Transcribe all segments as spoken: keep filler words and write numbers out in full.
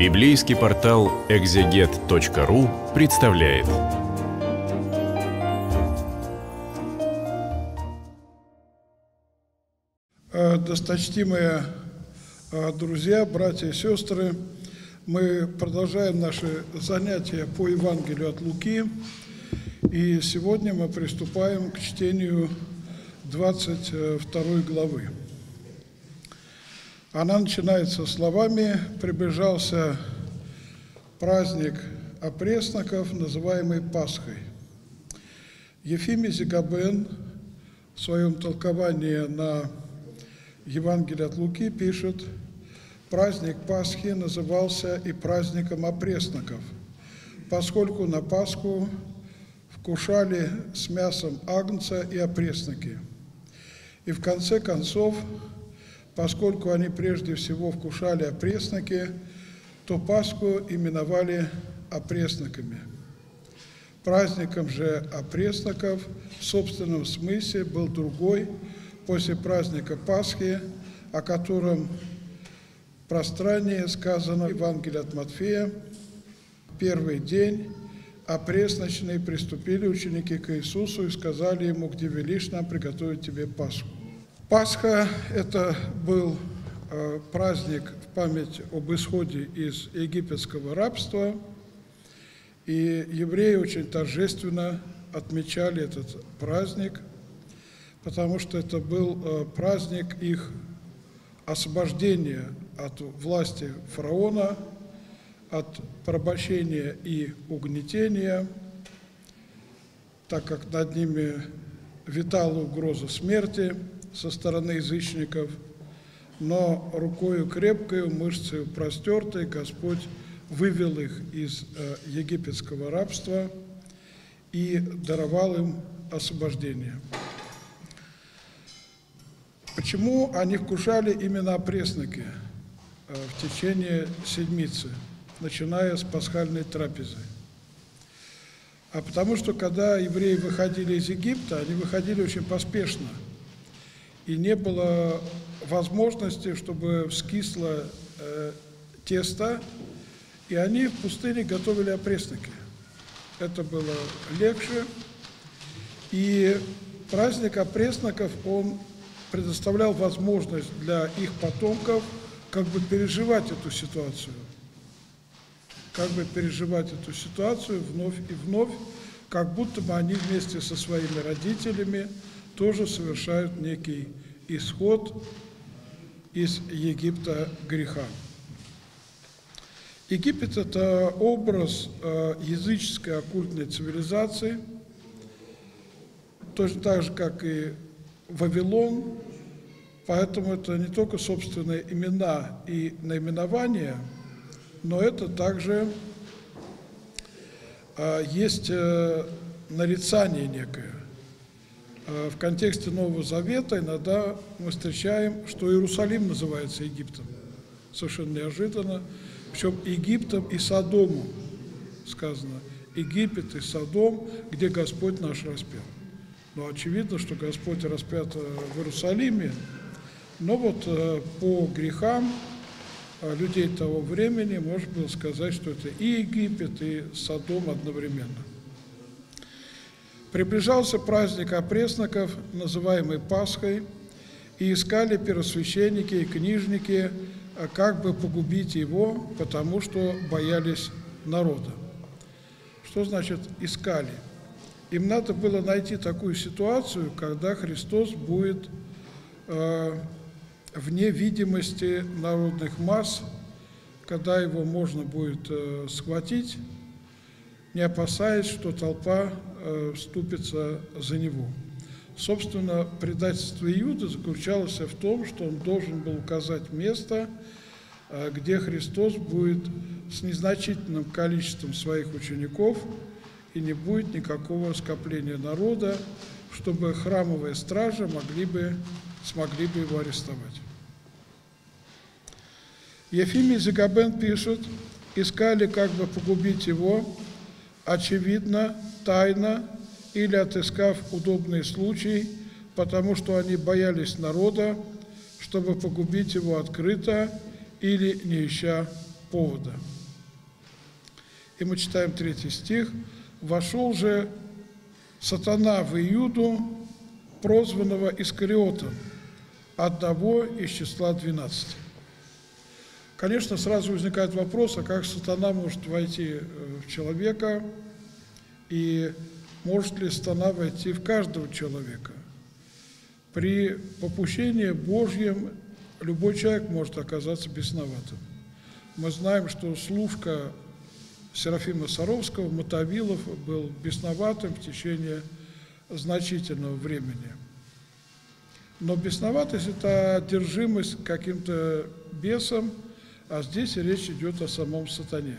Библейский портал экзегет точка ру представляет. Досточтимые друзья, братья и сестры, мы продолжаем наши занятия по Евангелию от Луки, и сегодня мы приступаем к чтению двадцать второй главы. Она начинается словами: «Приближался праздник опресноков, называемый Пасхой». Ефимий Зигабен в своем толковании на Евангелие от Луки пишет: праздник Пасхи назывался и праздником опресноков, поскольку на Пасху вкушали с мясом агнца и опресноки. И в конце концов, поскольку они прежде всего вкушали опресноки, то Пасху именовали опресноками. Праздником же опресноков в собственном смысле был другой, после праздника Пасхи, о котором пространнее сказано в Евангелии от Матфея: «Первый день опресночные приступили ученики к Иисусу и сказали ему: где велишь нам приготовить тебе Пасху». Пасха – это был э, праздник в память об исходе из египетского рабства, и евреи очень торжественно отмечали этот праздник, потому что это был э, праздник их освобождения от власти фараона, от порабощения и угнетения, так как над ними витала угроза смерти со стороны язычников, но рукою крепкою, мышцею простертой Господь вывел их из э, египетского рабства и даровал им освобождение. Почему они вкушали именно опресноки э, в течение седмицы, начиная с пасхальной трапезы? А потому что, когда евреи выходили из Египта, они выходили очень поспешно, и не было возможности, чтобы вскисло э, тесто, и они в пустыне готовили опресноки. Это было легче, и праздник опресноков, он предоставлял возможность для их потомков как бы переживать эту ситуацию, как бы переживать эту ситуацию вновь и вновь, как будто бы они вместе со своими родителями тоже совершают некий исход из Египта греха. Египет – это образ э, языческой оккультной цивилизации, точно так же, как и Вавилон, поэтому это не только собственные имена и наименования, но это также э, есть э, нарицание некое. Э, в контексте Нового Завета иногда мы встречаем, что Иерусалим называется Египтом. Совершенно неожиданно. Причем Египтом и Содомом сказано. Египет и Содом, где Господь наш распят. Ну, очевидно, что Господь распят в Иерусалиме, но вот э, по грехам э, людей того времени можно было сказать, что это и Египет, и Содом одновременно. Приближался праздник опресноков, называемый Пасхой, и искали первосвященники и книжники, э, как бы погубить его, потому что боялись народа. Что значит «искали»? Им надо было найти такую ситуацию, когда Христос будет э, вне видимости народных масс, когда его можно будет э, схватить, не опасаясь, что толпа э, вступится за него. Собственно, предательство Иуды заключалось в том, что он должен был указать место, э, где Христос будет с незначительным количеством своих учеников, и не будет никакого скопления народа, чтобы храмовые стражи могли бы, смогли бы его арестовать. Ефимий Зигабен пишет: искали как бы погубить его, очевидно, тайно или отыскав удобный случай, потому что они боялись народа, чтобы погубить его открыто или не ища повода. И мы читаем третий стих. «Вошел же сатана в Иуду, прозванного Искариотом, одного из числа двенадцати». Конечно, сразу возникает вопрос, а как сатана может войти в человека, и может ли сатана войти в каждого человека? При попущении Божьем любой человек может оказаться бесноватым. Мы знаем, что служка Серафима Саровского, Мотовилов, был бесноватым в течение значительного времени. Но бесноватость – это одержимость каким-то бесом, а здесь речь идет о самом сатане.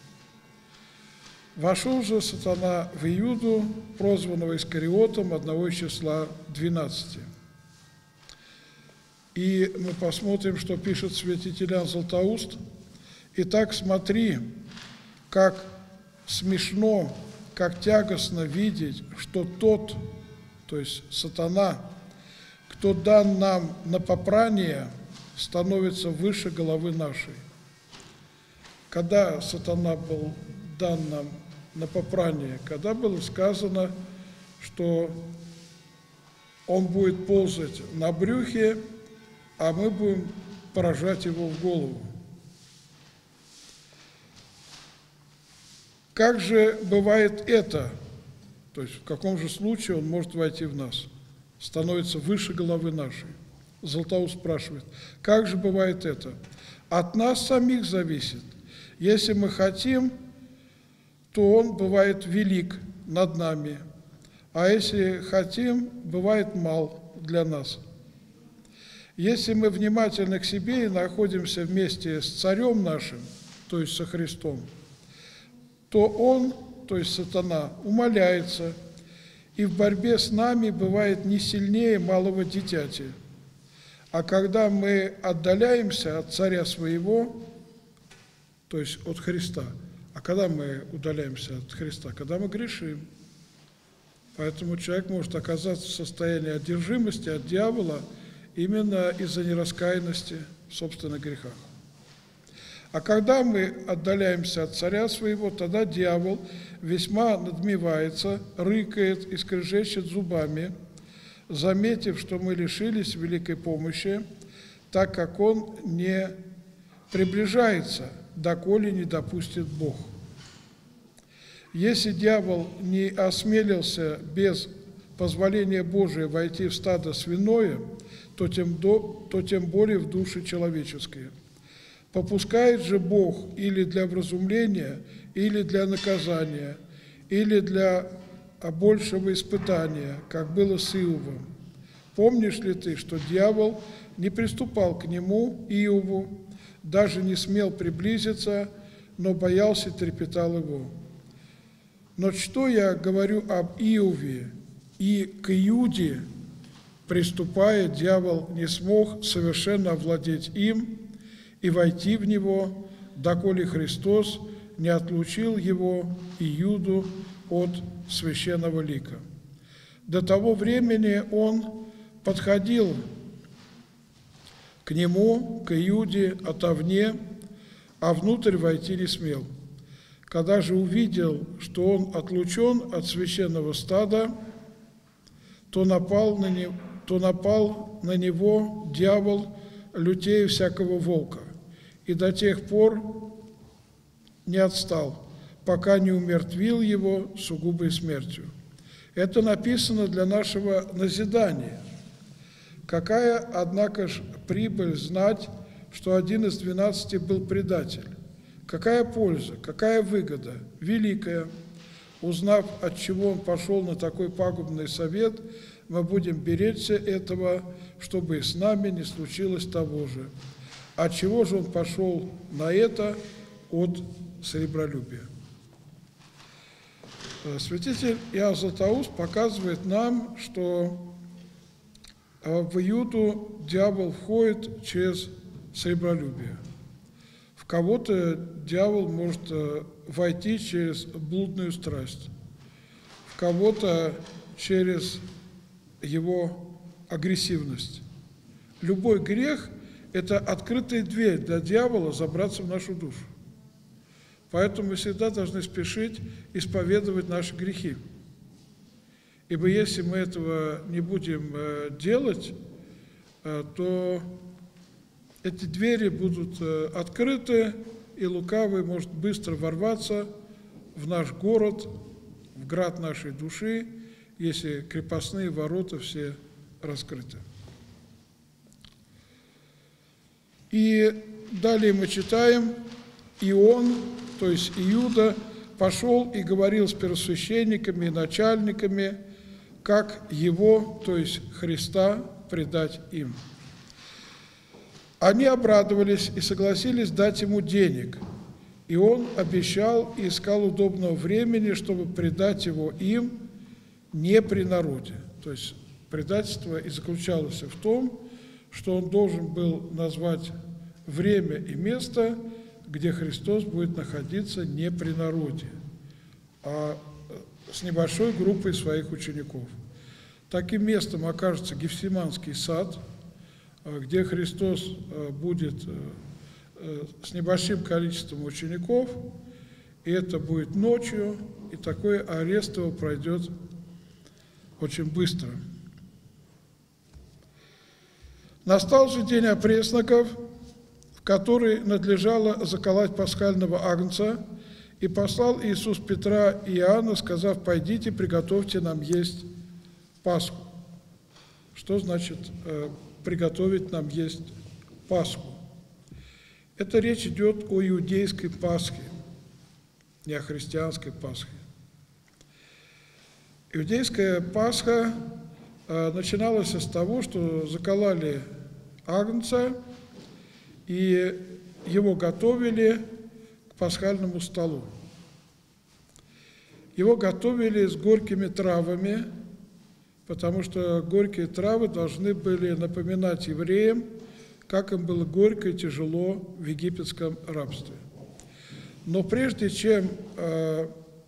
«Вошел же сатана в Иуду, прозванного Искариотом, одного из числа двенадцати». И мы посмотрим, что пишет святитель Иоанн Златоуст. «Итак, смотри, как смешно, как тягостно видеть, что тот, то есть сатана, кто дан нам на попрание, становится выше головы нашей». Когда сатана был дан нам на попрание, когда было сказано, что он будет ползать на брюхе, а мы будем поражать его в голову. Как же бывает это? То есть в каком же случае он может войти в нас? Становится выше головы нашей. Златоуст спрашивает, как же бывает это? От нас самих зависит. Если мы хотим, то он бывает велик над нами, а если хотим, бывает мал для нас. Если мы внимательны к себе и находимся вместе с царем нашим, то есть со Христом, то он, то есть сатана, умаляется, и в борьбе с нами бывает не сильнее малого дитяти. А когда мы отдаляемся от царя своего, то есть от Христа, а когда мы удаляемся от Христа? Когда мы грешим. Поэтому человек может оказаться в состоянии одержимости от дьявола именно из-за нераскаянности в собственных грехах. А когда мы отдаляемся от царя своего, тогда дьявол весьма надмевается, рыкает и скрежещет зубами, заметив, что мы лишились великой помощи, так как он не приближается, доколе не допустит Бог. Если дьявол не осмелился без позволения Божия войти в стадо свиное, то тем, до, то тем более в души человеческие. Попускает же Бог или для вразумления, или для наказания, или для большего испытания, как было с Иовом. Помнишь ли ты, что дьявол не приступал к нему, Иову, даже не смел приблизиться, но боялся и трепетал его? Но что я говорю об Иове, и к Иуде, приступая, дьявол не смог совершенно овладеть им и войти в него, доколе Христос не отлучил его, Иуду, от священного лика. До того времени он подходил к нему, к Иуде, отовне, а внутрь войти не смел. Когда же увидел, что он отлучен от священного стада, то напал на него, то напал на него дьявол лютее всякого волка, и до тех пор не отстал, пока не умертвил его сугубой смертью. Это написано для нашего назидания. Какая, однако ж, прибыль знать, что один из двенадцати был предатель? Какая польза, какая выгода? Великая. Узнав, от чего он пошел на такой пагубный совет, мы будем беречься этого, чтобы и с нами не случилось того же. От чего же он пошел на это? От сребролюбия. Святитель Иоанн Златоуст показывает нам, что в Иуду дьявол входит через сребролюбие. В кого-то дьявол может войти через блудную страсть, в кого-то через его агрессивность. Любой грех – это открытая дверь для дьявола забраться в нашу душу. Поэтому мы всегда должны спешить исповедовать наши грехи. Ибо если мы этого не будем делать, то эти двери будут открыты, и лукавый может быстро ворваться в наш город, в град нашей души, если крепостные ворота все раскрыты. И далее мы читаем: «И он, то есть Иуда, пошел и говорил с первосвященниками и начальниками, как его, то есть Христа, предать им. Они обрадовались и согласились дать ему денег, и он обещал и искал удобного времени, чтобы предать его им не при народе». То есть предательство и заключалось в том, что он должен был назвать время и место, где Христос будет находиться не при народе, а с небольшой группой своих учеников. Таким местом окажется Гефсиманский сад, где Христос будет с небольшим количеством учеников, и это будет ночью, и такой арест его пройдет очень быстро. Настал же день опресноков, в который надлежало заколоть пасхального агнца, и послал Иисус Петра и Иоанна, сказав: «Пойдите, приготовьте нам есть Пасху». Что значит э, приготовить нам есть Пасху? Это речь идет о иудейской Пасхе, не о христианской Пасхе. Иудейская Пасха э, начиналась с того, что закололи агнца, и его готовили к пасхальному столу. Его готовили с горькими травами, потому что горькие травы должны были напоминать евреям, как им было горько и тяжело в египетском рабстве. Но прежде чем э,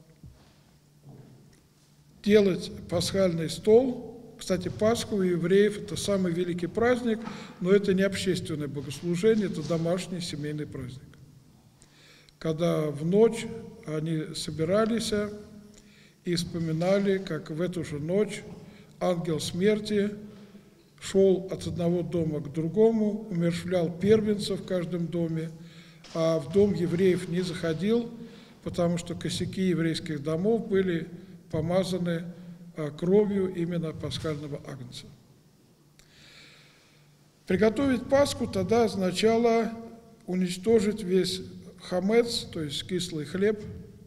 делать пасхальный стол, кстати, Пасха у евреев – это самый великий праздник, но это не общественное богослужение, это домашний семейный праздник. Когда в ночь они собирались и вспоминали, как в эту же ночь ангел смерти шел от одного дома к другому, умерщвлял первенца в каждом доме, а в дом евреев не заходил, потому что косяки еврейских домов были помазаны кровью именно пасхального агнца. Приготовить Пасху тогда означало уничтожить весь хамец, то есть кислый хлеб,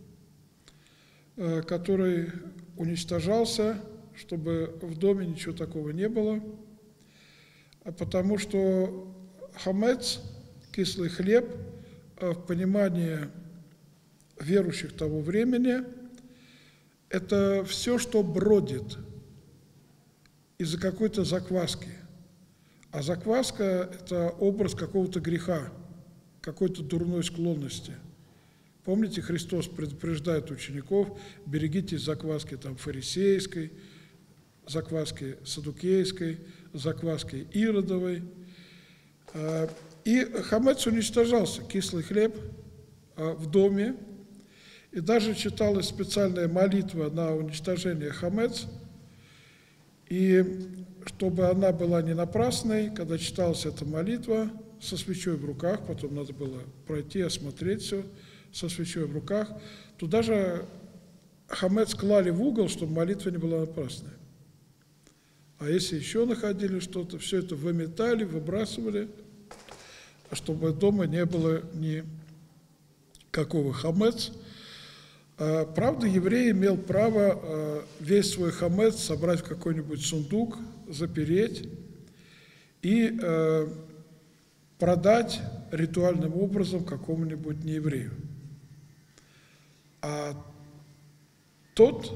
который уничтожался, чтобы в доме ничего такого не было, потому что хамец, кислый хлеб, в понимании верующих того времени, это все, что бродит из-за какой-то закваски. А закваска – это образ какого-то греха, какой-то дурной склонности. Помните, Христос предупреждает учеников: берегитесь закваски там, фарисейской, закваски саддукейской, закваски иродовой. И хамец уничтожался, кислый хлеб, в доме. И даже читалась специальная молитва на уничтожение хамец. И чтобы она была не напрасной, когда читалась эта молитва со свечой в руках, потом надо было пройти, осмотреть все со свечой в руках, туда же хамец клали в угол, чтобы молитва не была напрасной. А если еще находили что-то, все это выметали, выбрасывали, чтобы дома не было никакого хамец. Правда, еврей имел право весь свой хамец собрать в какой-нибудь сундук, запереть и продать ритуальным образом какому-нибудь нееврею. А тот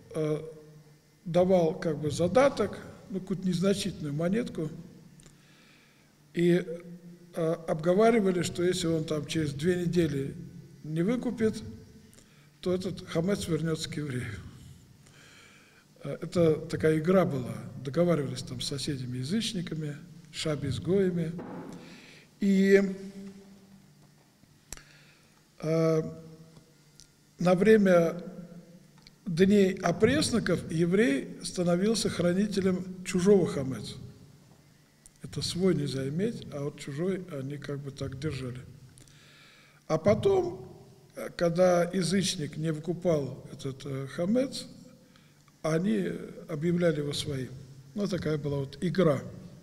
давал как бы задаток, ну, какую-то незначительную монетку, и обговаривали, что если он там через две недели не выкупит, то этот хамец вернется к еврею. Это такая игра была. Договаривались там с соседями-язычниками, шаби-изгоями. И э, на время дней опресноков еврей становился хранителем чужого хамец. Это свой нельзя иметь, а вот чужой они как бы так держали. А потом, когда язычник не выкупал этот хамец, они объявляли его своим. Ну, такая была вот игра.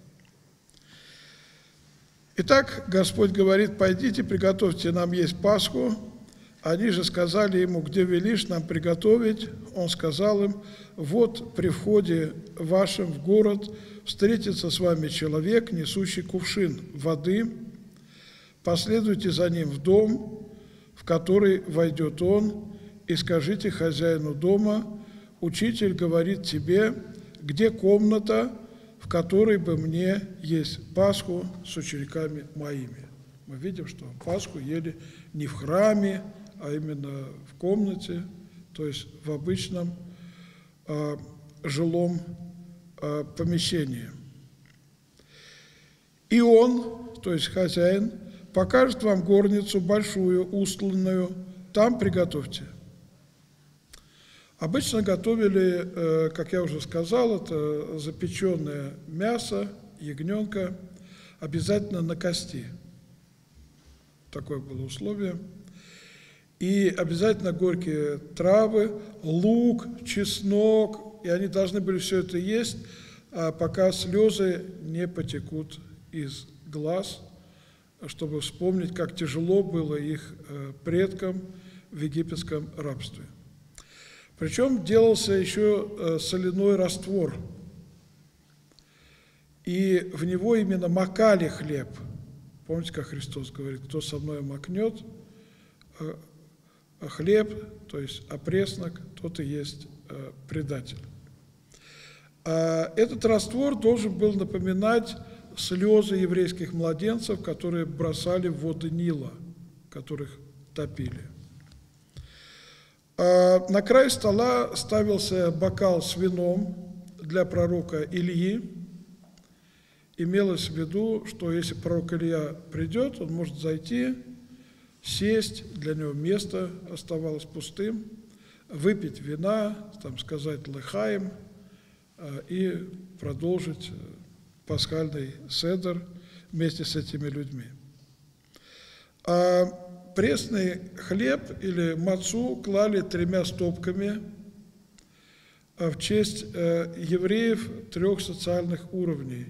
Итак, Господь говорит: пойдите, приготовьте нам есть Пасху. Они же сказали ему: где велишь нам приготовить? Он сказал им: вот при входе вашем в город встретится с вами человек, несущий кувшин воды. Последуйте за ним в дом, в который войдет он, и скажите хозяину дома: учитель говорит тебе, где комната, в которой бы мне есть Пасху с учениками моими. Мы видим, что Пасху ели не в храме, а именно в комнате, то есть в обычном э, жилом э, помещении. И он, то есть хозяин, покажет вам горницу большую, устланную, там приготовьте. Обычно готовили, э, как я уже сказал, это запеченное мясо, ягненка, обязательно на кости. Такое было условие. И обязательно горькие травы, лук, чеснок, и они должны были все это есть, пока слезы не потекут из глаз, чтобы вспомнить, как тяжело было их предкам в египетском рабстве. Причем делался еще соляной раствор, и в него именно макали хлеб. Помните, как Христос говорит: кто со мной макнет хлеб, то есть опреснок, тот и есть э, предатель. А этот раствор должен был напоминать слезы еврейских младенцев, которые бросали в воды Нила, которых топили. А на край стола ставился бокал с вином для пророка Ильи. Имелось в виду, что если пророк Илья придет, он может зайти, сесть, для него место оставалось пустым, выпить вина, там сказать «лехаим» и продолжить пасхальный седер вместе с этими людьми. А пресный хлеб или мацу клали тремя стопками в честь евреев трех социальных уровней: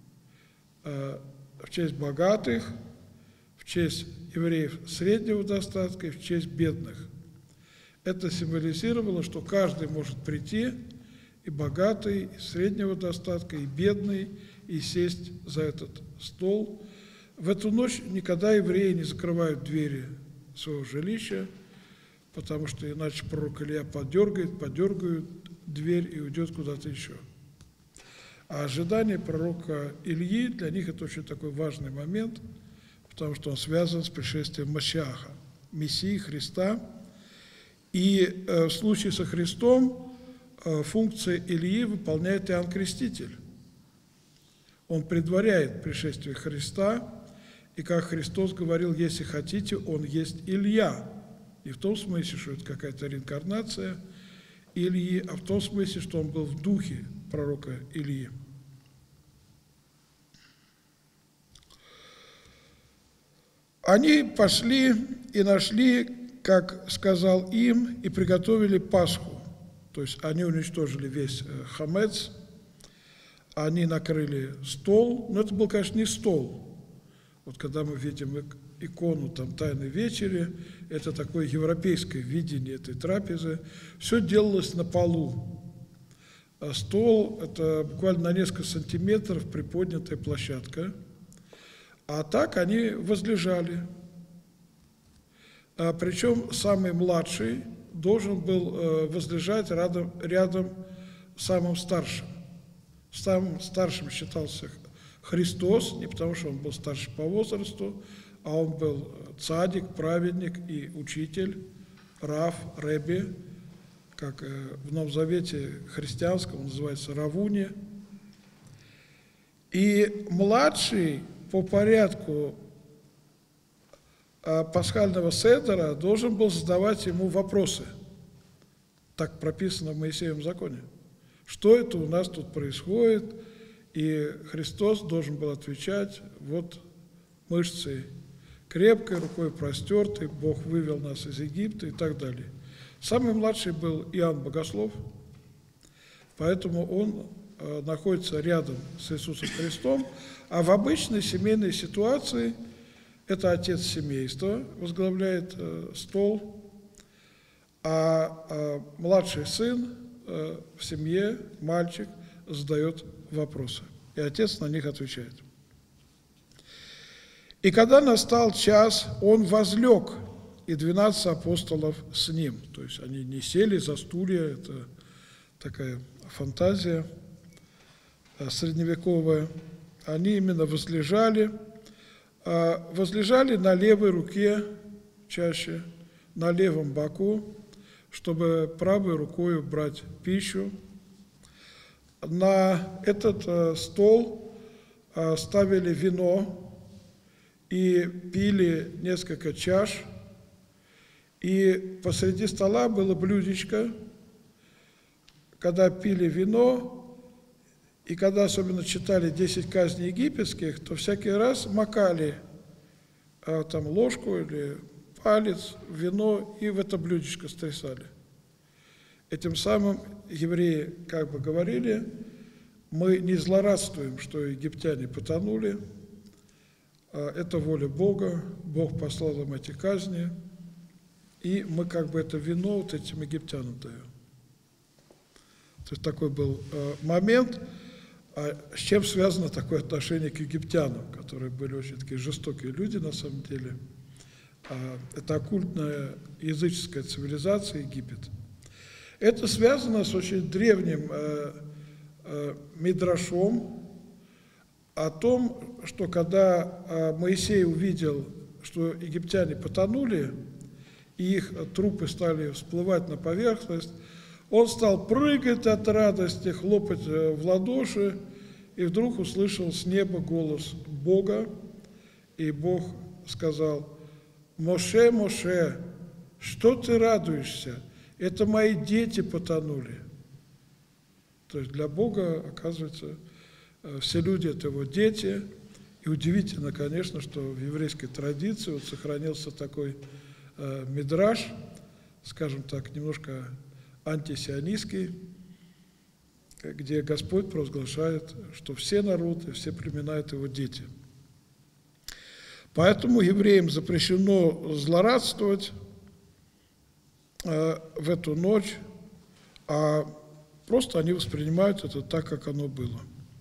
в честь богатых, в честь евреев среднего достатка и в честь бедных. Это символизировало, что каждый может прийти, и богатый, и среднего достатка, и бедный, и сесть за этот стол. В эту ночь никогда евреи не закрывают двери своего жилища, потому что иначе пророк Илья подергает, подергает дверь и уйдет куда-то еще. А ожидание пророка Ильи для них это очень такой важный момент, потому что он связан с пришествием Машиаха, Мессии Христа. И э, в случае со Христом э, функция Ильи выполняет Иоанн Креститель. Он предваряет пришествие Христа, и как Христос говорил: если хотите, он есть Илья. Не в том смысле, что это какая-то реинкарнация Ильи, а в том смысле, что он был в духе пророка Ильи. Они пошли и нашли, как сказал им, и приготовили Пасху. То есть они уничтожили весь хамец, они накрыли стол, но это был, конечно, не стол. Вот когда мы видим икону там Тайной вечери, это такое европейское видение этой трапезы. Все делалось на полу. А стол – это буквально на несколько сантиметров приподнятая площадка. А так они возлежали. А причем самый младший должен был возлежать рядом, рядом с самым старшим. Самым старшим считался Христос, не потому что он был старше по возрасту, а он был цадик, праведник и учитель, рав, ребби, как в Новом Завете христианском он называется равуни. И младший по порядку пасхального седера должен был задавать ему вопросы. Так прописано в Моисеевом законе. Что это у нас тут происходит? И Христос должен был отвечать: вот мышцы крепкой, рукой простертой, Бог вывел нас из Египта и так далее. Самый младший был Иоанн Богослов, поэтому он э, находится рядом с Иисусом Христом, а в обычной семейной ситуации это отец семейства возглавляет э, стол, а э, младший сын э, в семье, мальчик, задает вопросы, и отец на них отвечает. И когда настал час, он возлег, и двенадцать апостолов с ним. То есть они не сели за стулья, это такая фантазия средневековая. Они именно возлежали, возлежали на левой руке чаще, на левом боку, чтобы правой рукой брать пищу. На этот стол ставили вино и пили несколько чаш, и посреди стола было блюдечко. Когда пили вино, и когда особенно читали десять казней египетских, то всякий раз макали а, там ложку или палец в вино и в это блюдечко стрясали. Этим самым евреи как бы говорили: мы не злорадствуем, что египтяне потонули, а это воля Бога, Бог послал им эти казни, и мы как бы это вино вот этим египтянам даем. То есть такой был э, момент. А с чем связано такое отношение к египтянам, которые были очень такие жестокие люди на самом деле? А, это оккультная языческая цивилизация Египет. Это связано с очень древним э, э, мидрашом о том, что когда э, Моисей увидел, что египтяне потонули, и их трупы стали всплывать на поверхность, он стал прыгать от радости, хлопать в ладоши, и вдруг услышал с неба голос Бога, и Бог сказал: «Моше, Моше, что ты радуешься? Это мои дети потонули». То есть для Бога, оказывается, все люди – это его дети. И удивительно, конечно, что в еврейской традиции вот сохранился такой э, мидраш, скажем так, немножко антисионистский, где Господь провозглашает, что все народы, все племена – это его дети. Поэтому евреям запрещено злорадствовать э, в эту ночь, а просто они воспринимают это так, как оно было.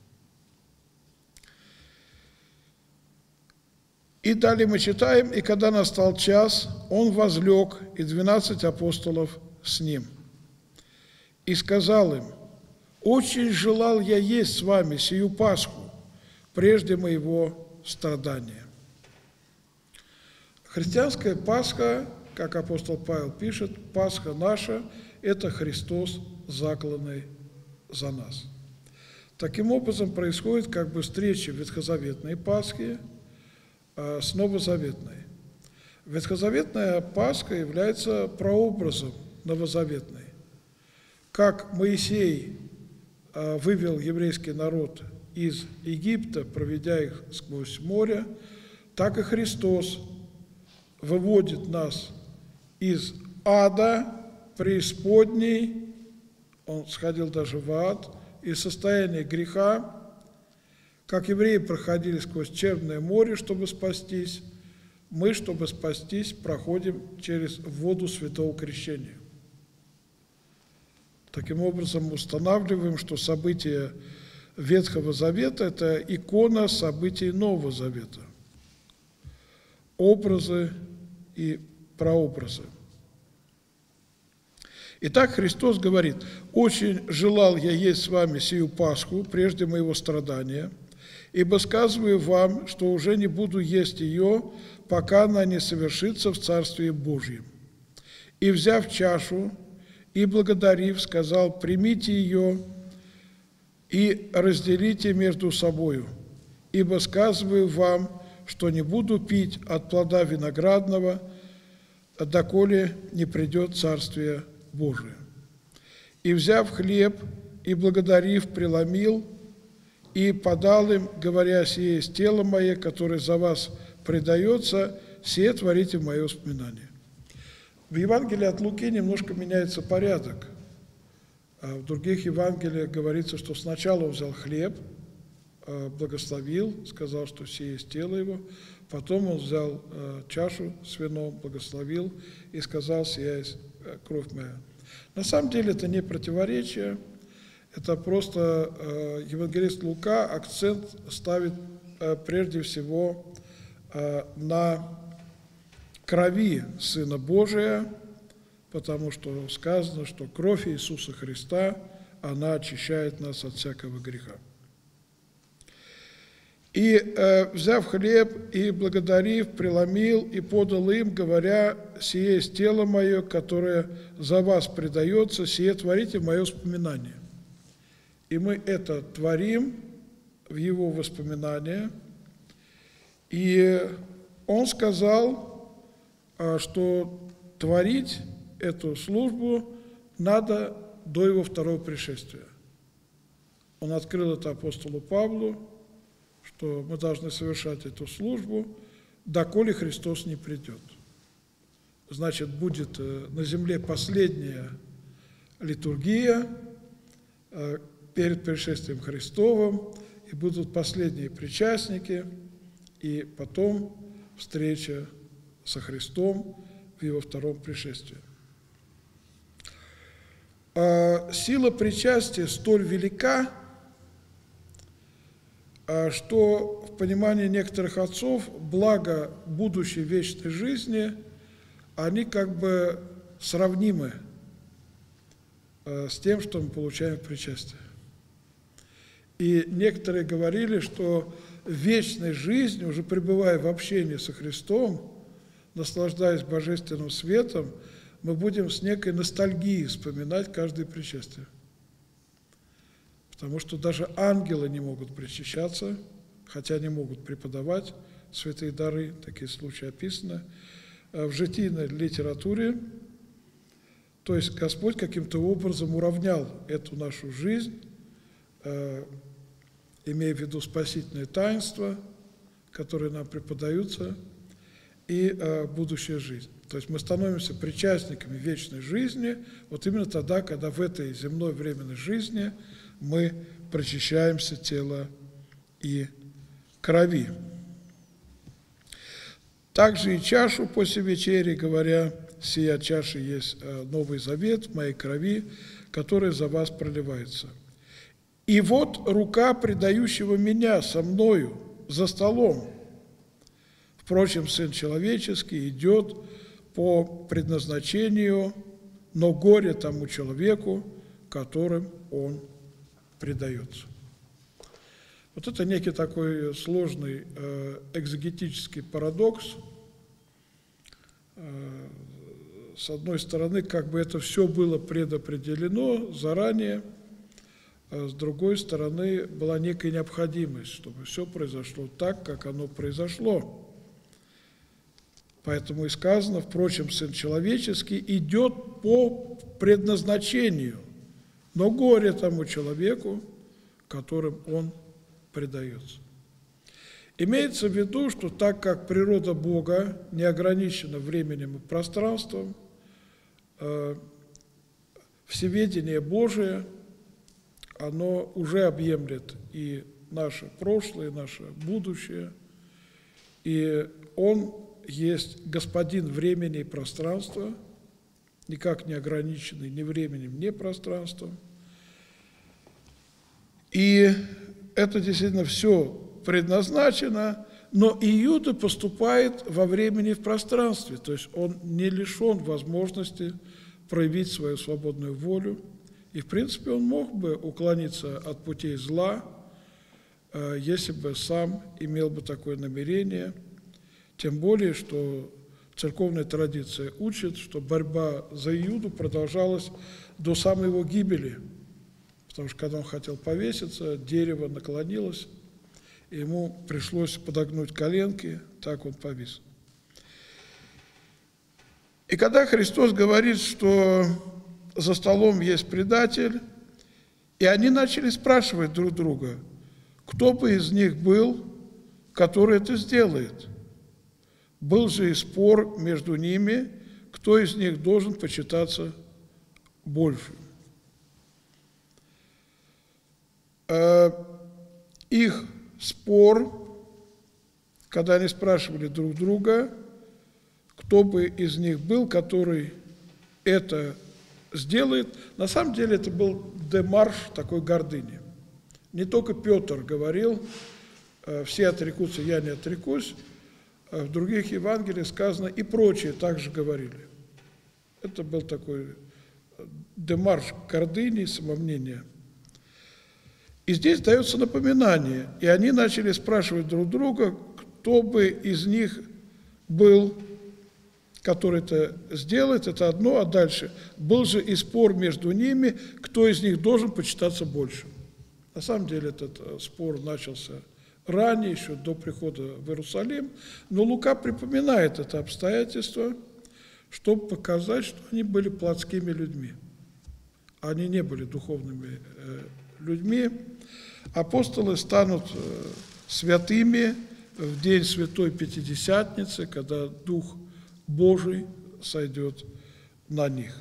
И далее мы читаем: «И когда настал час, он возлег, и двенадцать апостолов с ним. И сказал им: очень желал я есть с вами сию Пасху, прежде моего страдания». Христианская Пасха, как апостол Павел пишет, Пасха наша – это Христос, закланный за нас. Таким образом происходит как бы встреча ветхозаветной Пасхи с новозаветной. Ветхозаветная Пасха является прообразом новозаветной. Как Моисей вывел еврейский народ из Египта, проведя их сквозь море, так и Христос выводит нас из ада, преисподней, он сходил даже в ад, из состояния греха. Как евреи проходили сквозь Черное море, чтобы спастись, мы, чтобы спастись, проходим через воду Святого Крещения. Таким образом, устанавливаем, что события Ветхого Завета – это икона событий Нового Завета. Образы и прообразы. Итак, Христос говорит: «Очень желал я есть с вами сию Пасху, прежде моего страдания, ибо сказываю вам, что уже не буду есть ее, пока она не совершится в Царстве Божьем. И, взяв чашу, и благодарив, сказал: примите ее и разделите между собою, ибо сказываю вам, что не буду пить от плода виноградного, доколе не придет Царствие Божие. И, взяв хлеб, и благодарив, преломил, и подал им, говоря: сие есть тело мое, которое за вас предается, сие творите в мое воспоминание. В Евангелии от Луки немножко меняется порядок. А в других Евангелиях говорится, что сначала он взял хлеб, благословил, сказал, что сие есть тело его, потом он взял чашу с вином, благословил и сказал: сия есть кровь моя. На самом деле это не противоречие, это просто евангелист Лука акцент ставит прежде всего на крови Сына Божия, потому что сказано, что кровь Иисуса Христа, она очищает нас от всякого греха. И, э, взяв хлеб и благодарив, преломил и подал им, говоря: сие есть тело мое, которое за вас предается, сие творите в мое воспоминание. И мы это творим в его воспоминания. И он сказал, что творить эту службу надо до его второго пришествия. Он открыл это апостолу Павлу, что мы должны совершать эту службу, доколе Христос не придет. Значит, будет на земле последняя литургия перед пришествием Христовым, и будут последние причастники, и потом встреча со Христом в Его втором пришествии. Сила причастия столь велика, что в понимании некоторых отцов благо будущей вечной жизни, они как бы сравнимы с тем, что мы получаем в причастии. И некоторые говорили, что в вечной жизни, уже пребывая в общении со Христом, наслаждаясь божественным светом, мы будем с некой ностальгией вспоминать каждое причастие. Потому что даже ангелы не могут причащаться, хотя они могут преподавать святые дары, такие случаи описаны в житийной литературе. То есть Господь каким-то образом уравнял эту нашу жизнь, имея в виду спасительное таинство, которые нам преподаются, и будущая жизнь. То есть мы становимся причастниками вечной жизни вот именно тогда, когда в этой земной временной жизни мы причащаемся тела и крови. Также и чашу после вечери, говоря: сия чаша есть Новый Завет в моей крови, которая за вас проливается. И вот рука предающего меня со мною за столом. Впрочем, Сын Человеческий идет по предназначению, но горе тому человеку, которым он предается. Вот это некий такой сложный э, экзегетический парадокс. Э, с одной стороны, как бы это все было предопределено заранее, а с другой стороны, была некая необходимость, чтобы все произошло так, как оно произошло. Поэтому и сказано: впрочем, Сын Человеческий идет по предназначению, но горе тому человеку, которым он предается. Имеется в виду, что так как природа Бога не ограничена временем и пространством, э, всеведение Божие, оно уже объемлет и наше прошлое, и наше будущее, и Он есть Господин времени и пространства, никак не ограниченный ни временем, ни пространством. И это действительно все предназначено, но Иуда поступает во времени и в пространстве, то есть он не лишен возможности проявить свою свободную волю. И, в принципе, он мог бы уклониться от путей зла, если бы сам имел бы такое намерение. Тем более, что церковная традиция учит, что борьба за Иуду продолжалась до самой его гибели. Потому что, когда он хотел повеситься, дерево наклонилось, ему пришлось подогнуть коленки, так он повис. И когда Христос говорит, что за столом есть предатель, и они начали спрашивать друг друга, кто бы из них был, который это сделает. Был же и спор между ними, кто из них должен почитаться больше. Их спор, когда они спрашивали друг друга, кто бы из них был, который это сделает, на самом деле это был демарш такой гордыни. Не только Петр говорил, все отрекутся, я не отрекусь, а в других Евангелиях сказано, и прочие также говорили. Это был такой демарш гордыни, самомнения. И здесь дается напоминание, и они начали спрашивать друг друга, кто бы из них был, который это сделает, это одно, а дальше был же и спор между ними, кто из них должен почитаться больше. На самом деле этот спор начался ранее, еще до прихода в Иерусалим, но Лука припоминает это обстоятельство, чтобы показать, что они были плотскими людьми. Они не были духовными людьми. Апостолы станут святыми в день Святой Пятидесятницы, когда Дух Божий сойдет на них.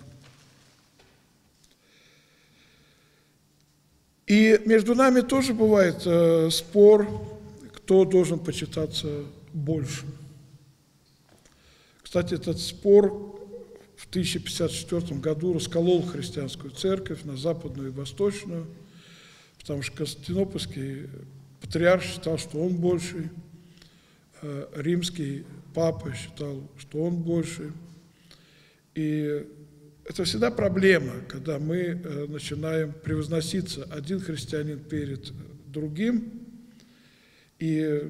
И между нами тоже бывает э, спор, кто должен почитаться больше. Кстати, этот спор в тысяча пятьдесят четвёртом году расколол христианскую церковь на западную и восточную, потому что Константинопольский патриарх считал, что он больший, э, римский папа считал, что он больше. И это всегда проблема, когда мы э, начинаем превозноситься один христианин перед другим, и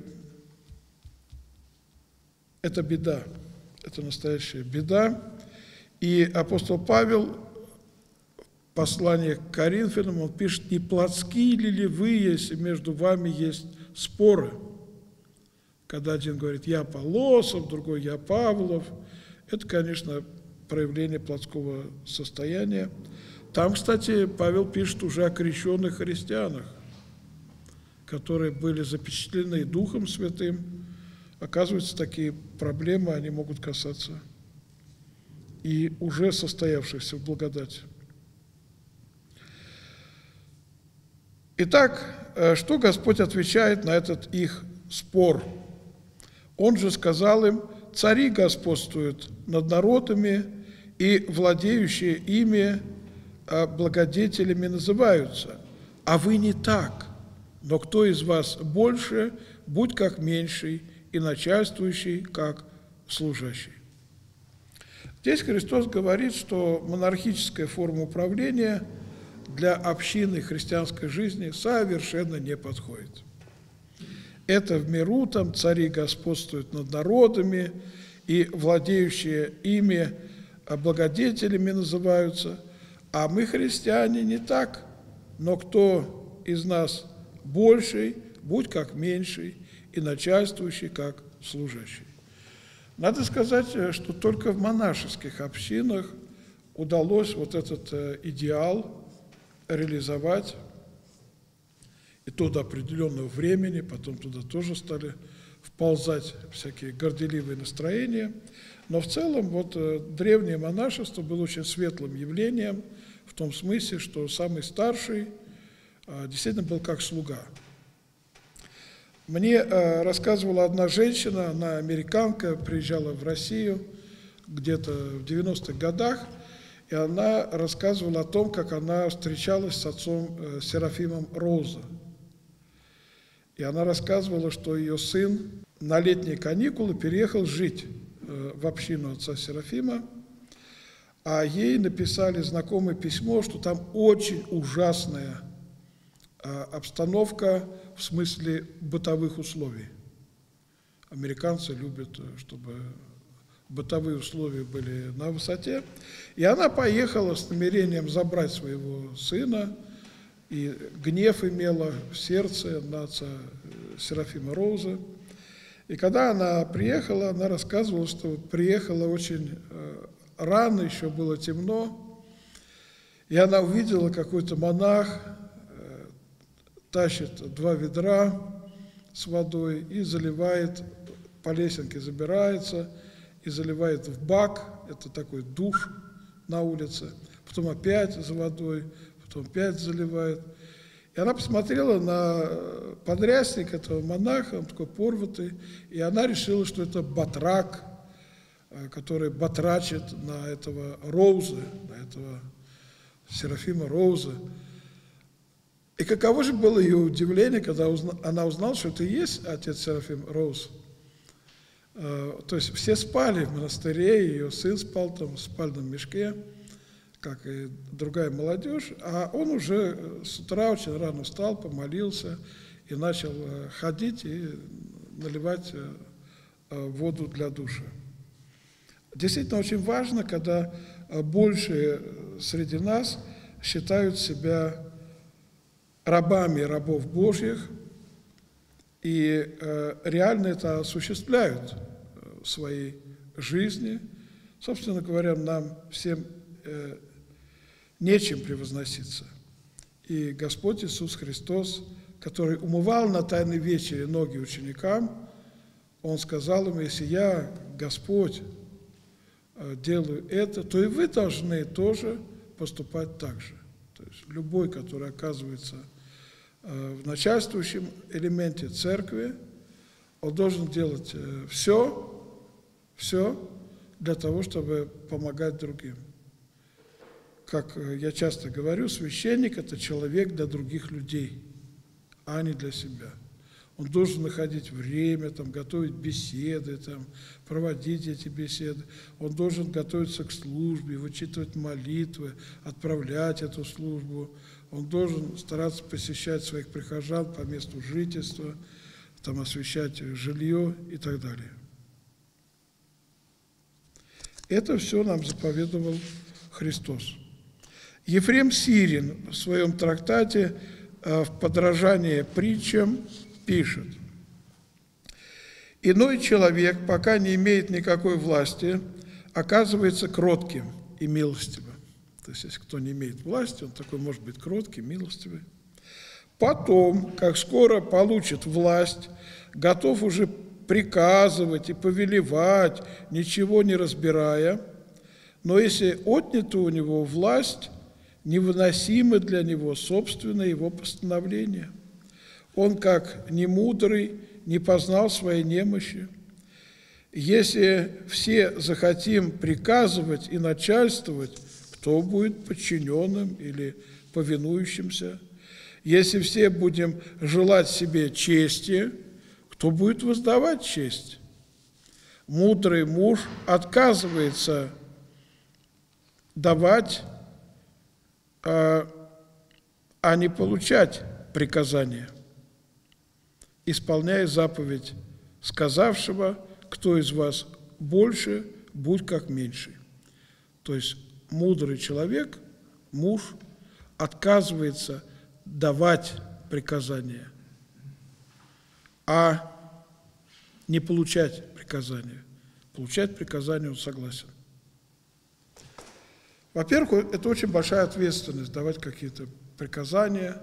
это беда, это настоящая беда. И апостол Павел в послании к Коринфянам, он пишет, не плотские ли вы, если между вами есть споры? Когда один говорит, я Аполлосов, другой я Павлов, это, конечно, проявление плотского состояния. Там, кстати, Павел пишет уже о крещенных христианах, которые были запечатлены Духом Святым. Оказывается, такие проблемы, они могут касаться и уже состоявшихся в благодати. Итак, что Господь отвечает на этот их спор? Он же сказал им, цари господствуют над народами, и владеющие ими благодетелями называются. А вы не так, но кто из вас больше, будь как меньший, и начальствующий, как служащий. Здесь Христос говорит, что монархическая форма управления для общины христианской жизни совершенно не подходит. Это в миру, там цари господствуют над народами, и владеющие ими благодетелями называются, а мы, христиане, не так, но кто из нас больший, будь как меньший, и начальствующий, как служащий. Надо сказать, что только в монашеских общинах удалось вот этот идеал реализовать, и то до определенного времени, потом туда тоже стали вползать всякие горделивые настроения. Но в целом вот древнее монашество было очень светлым явлением в том смысле, что самый старший действительно был как слуга. Мне рассказывала одна женщина, она американка, приезжала в Россию где-то в девяностых годах, и она рассказывала о том, как она встречалась с отцом Серафимом Роза. И она рассказывала, что ее сын на летние каникулы переехал жить в общину отца Серафима, а ей написали знакомое письмо, что там очень ужасная обстановка в смысле бытовых условий. Американцы любят, чтобы бытовые условия были на высоте. И она поехала с намерением забрать своего сына и гнев имела в сердце на отца Серафима Роуза. И когда она приехала, она рассказывала, что приехала очень рано, еще было темно, и она увидела, какой-то монах тащит два ведра с водой и заливает, по лесенке забирается и заливает в бак, это такой душ на улице, потом опять за водой, потом опять заливает. И она посмотрела на подрясник этого монаха, он такой порватый, и она решила, что это батрак, который батрачит на этого Роуза, на этого Серафима Роуза. И каково же было ее удивление, когда она узнала, что это и есть отец Серафим Роуз. То есть все спали в монастыре, ее сын спал там в спальном мешке, как и другая молодежь, а он уже с утра очень рано встал, помолился и начал ходить и наливать воду для душа. Действительно очень важно, когда большие среди нас считают себя рабами рабов Божьих и реально это осуществляют в своей жизни. Собственно говоря, нам всем нечем превозноситься. И Господь Иисус Христос, который умывал на Тайной вечере ноги ученикам, Он сказал им: если я, Господь, делаю это, то и вы должны тоже поступать так же. То есть любой, который оказывается в начальствующем элементе церкви, он должен делать все, все для того, чтобы помогать другим. Как я часто говорю, священник – это человек для других людей, а не для себя. Он должен находить время, там, готовить беседы, там, проводить эти беседы. Он должен готовиться к службе, вычитывать молитвы, отправлять эту службу. Он должен стараться посещать своих прихожан по месту жительства, там, освещать жилье и так далее. Это все нам заповедовал Христос. Ефрем Сирин в своем трактате в подражание притчам пишет: «Иной человек, пока не имеет никакой власти, оказывается кротким и милостивым». То есть, если кто не имеет власти, он такой может быть кроткий, милостивый. Потом, как скоро получит власть, готов уже приказывать и повелевать, ничего не разбирая, но если отнята у него власть, невыносимы для него собственное его постановление. Он, как немудрый, не познал своей немощи. Если все захотим приказывать и начальствовать, кто будет подчиненным или повинующимся? Если все будем желать себе чести, кто будет воздавать честь? Мудрый муж отказывается давать, а, а не получать приказания, исполняя заповедь сказавшего: кто из вас больше, будь как меньший. То есть мудрый человек, муж, отказывается давать приказания, а не получать приказания. Получать приказания он согласен. Во-первых, это очень большая ответственность давать какие-то приказания,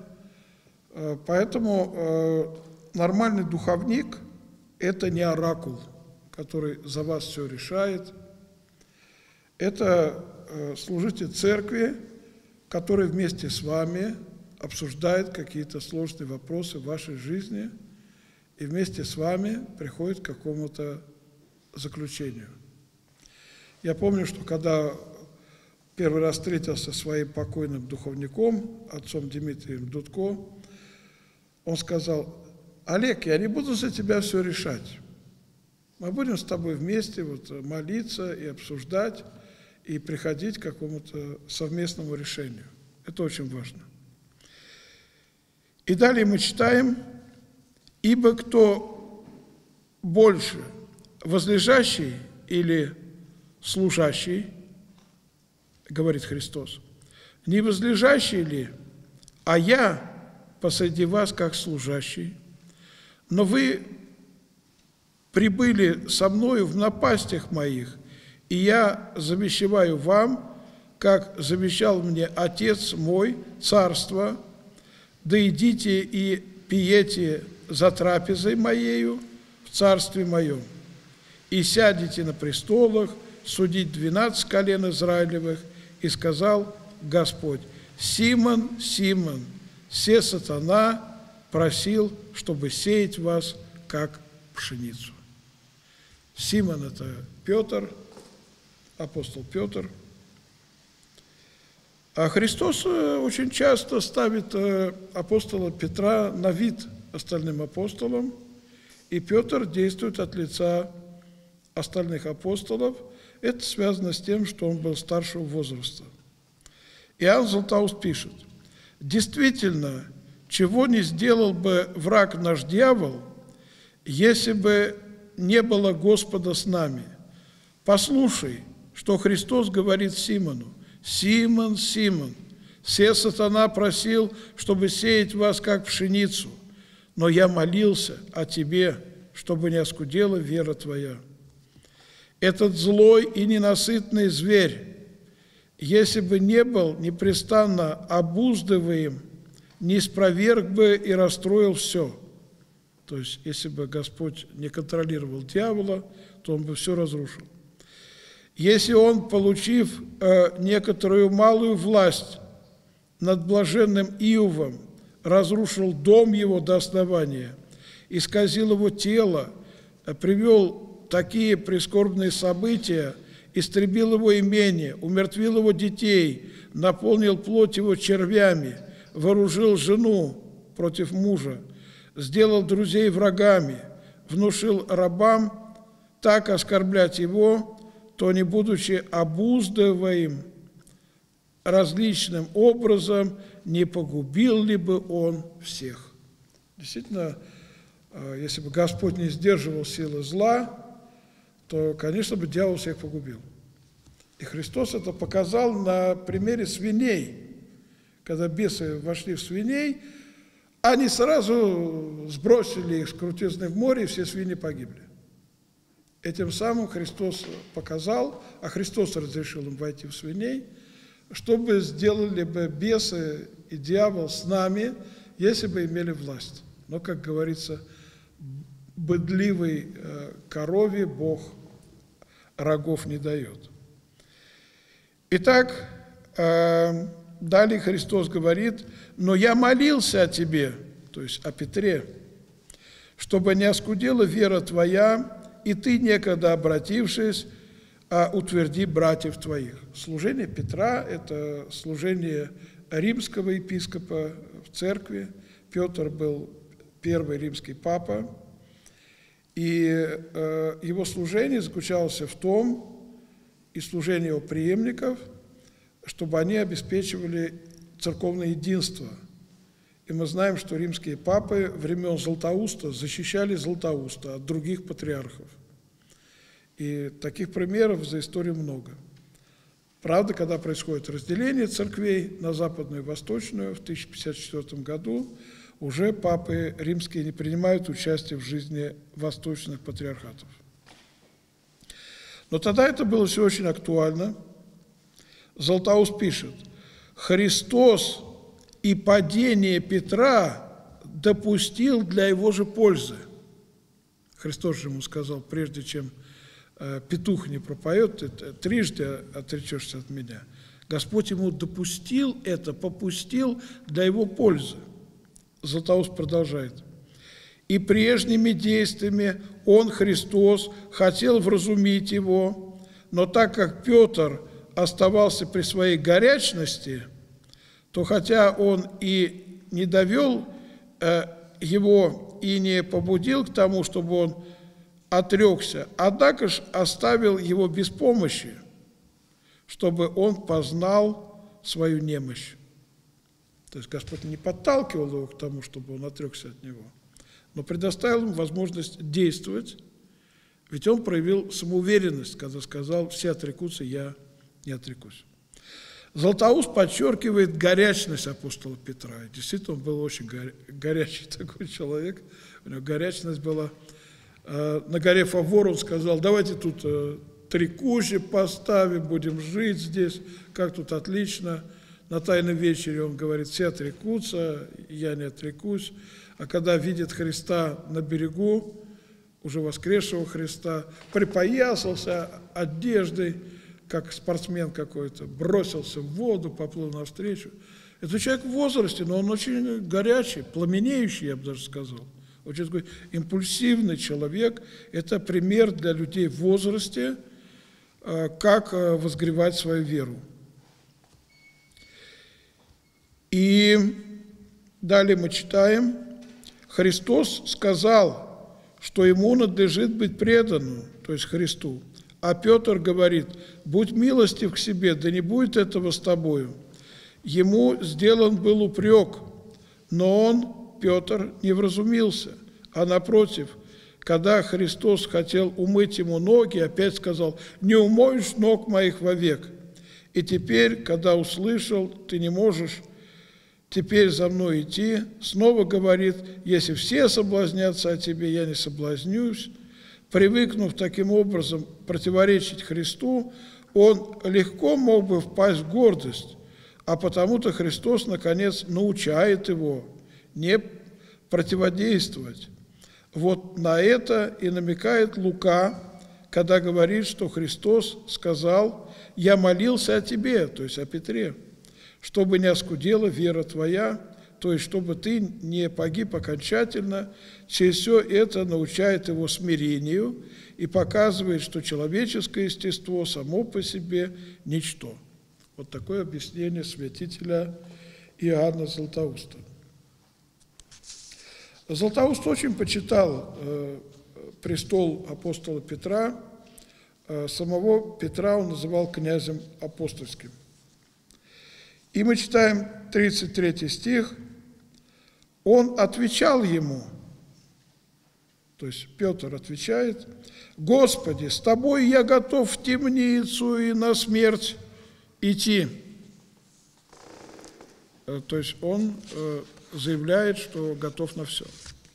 поэтому нормальный духовник – это не оракул, который за вас все решает. Это служитель церкви, который вместе с вами обсуждает какие-то сложные вопросы в вашей жизни и вместе с вами приходит к какому-то заключению. Я помню, что когда первый раз встретился со своим покойным духовником, отцом Дмитрием Дудко, он сказал: Олег, я не буду за тебя все решать. Мы будем с тобой вместе вот молиться и обсуждать, и приходить к какому-то совместному решению. Это очень важно. И далее мы читаем: «Ибо кто больше, возлежащий или служащий, говорит Христос, не возлежащий ли, а я посреди вас как служащий. Но вы прибыли со мною в напастях моих, и я завещеваю вам, как завещал мне Отец мой, царство, да идите и пиете за трапезой моею в царстве моем, и сядете на престолах судить двенадцать колен Израилевых, и сказал Господь: Симон, Симон, се сатана просил, чтобы сеять вас, как пшеницу. Симон – это Петр, апостол Петр. А Христос очень часто ставит апостола Петра на вид остальным апостолам, и Петр действует от лица остальных апостолов. Это связано с тем, что он был старшего возраста. Иоанн Златоуст пишет: «Действительно, чего не сделал бы враг наш дьявол, если бы не было Господа с нами? Послушай, что Христос говорит Симону: Симон, Симон, се сатана просил, чтобы сеять вас, как пшеницу, но я молился о тебе, чтобы не оскудела вера твоя. Этот злой и ненасытный зверь, если бы не был непрестанно обуздываем, не спроверг бы и расстроил все». То есть, если бы Господь не контролировал дьявола, то он бы все разрушил. «Если он, получив э, некоторую малую власть над блаженным Иовом, разрушил дом его до основания, исказил его тело, э, привел такие прискорбные события, истребил его имение, умертвил его детей, наполнил плоть его червями, вооружил жену против мужа, сделал друзей врагами, внушил рабам так оскорблять его, то, не будучи обуздываем различным образом, не погубил ли бы он всех». Действительно, если бы Господь не сдерживал силы зла, то, конечно, бы дьявол всех погубил. И Христос это показал на примере свиней. Когда бесы вошли в свиней, они сразу сбросили их с крутизны в море, и все свиньи погибли. Этим самым Христос показал, а Христос разрешил им войти в свиней, чтобы сделали бы бесы и дьявол с нами, если бы имели власть. Но, как говорится, быдливой корове Бог рогов не дает. Итак, далее Христос говорит: «Но я молился о тебе», то есть о Петре, «чтобы не оскудела вера твоя, и ты, некогда обратившись, утверди братьев твоих». Служение Петра – это служение римского епископа в церкви. Петр был первый римский папа, и его служение заключалось в том, и служение его преемников, чтобы они обеспечивали церковное единство. И мы знаем, что римские папы времен Златоуста защищали Златоуста от других патриархов. И таких примеров за историю много. Правда, когда происходит разделение церквей на западную и восточную в тысяча пятьдесят четвёртом году, уже папы римские не принимают участие в жизни восточных патриархатов. Но тогда это было все очень актуально. Златоуст пишет: «Христос и падение Петра допустил для его же пользы». Христос же ему сказал: прежде чем э, петух не пропоет, ты трижды отречешься от меня. Господь ему допустил это, попустил для его пользы. Златоуст продолжает: «И прежними действиями он, Христос, хотел вразумить его, но так как Петр оставался при своей горячности, то хотя он и не довел э, его и не побудил к тому, чтобы он отрекся, однако ж оставил его без помощи, чтобы он познал свою немощь». То есть Господь не подталкивал его к тому, чтобы он отрекся от него, но предоставил ему возможность действовать, ведь он проявил самоуверенность, когда сказал: «Все отрекутся, я не отрекусь». Златоуст подчеркивает горячность апостола Петра. Действительно, он был очень горячий такой человек. У него горячность была. На горе Фавор он сказал: давайте тут три кущи поставим, будем жить здесь, как тут отлично. На Тайном вечере он говорит: все отрекутся, я не отрекусь. А когда видит Христа на берегу, уже воскресшего Христа, припоясался одеждой, как спортсмен какой-то, бросился в воду, поплыл навстречу. Это человек в возрасте, но он очень горячий, пламенеющий, я бы даже сказал. Очень такой импульсивный человек. Это пример для людей в возрасте, как возгревать свою веру. И далее мы читаем: Христос сказал, что ему надлежит быть преданным, то есть Христу. А Петр говорит: будь милостив к себе, да не будет этого с тобою. Ему сделан был упрек, но он, Петр, не вразумился, а напротив, когда Христос хотел умыть ему ноги, опять сказал: не умоешь ног моих вовек. И теперь, когда услышал, ты не можешь теперь за мной идти, снова говорит: если все соблазнятся о тебе, я не соблазнюсь. Привыкнув таким образом противоречить Христу, он легко мог бы впасть в гордость, а потому-то Христос, наконец, научает его не противодействовать. Вот на это и намекает Лука, когда говорит, что Христос сказал: «Я молился о тебе», то есть о Петре, «чтобы не оскудела вера твоя», то есть чтобы ты не погиб окончательно. Через все это научает его смирению и показывает, что человеческое естество само по себе ничто. Вот такое объяснение святителя Иоанна Златоуста. Златоуст очень почитал э, престол апостола Петра. Э, самого Петра он называл князем апостольским. И мы читаем тридцать третий стих. Он отвечал ему, то есть Петр отвечает: «Господи, с тобой я готов в темницу и на смерть идти». То есть он э, заявляет, что готов на все.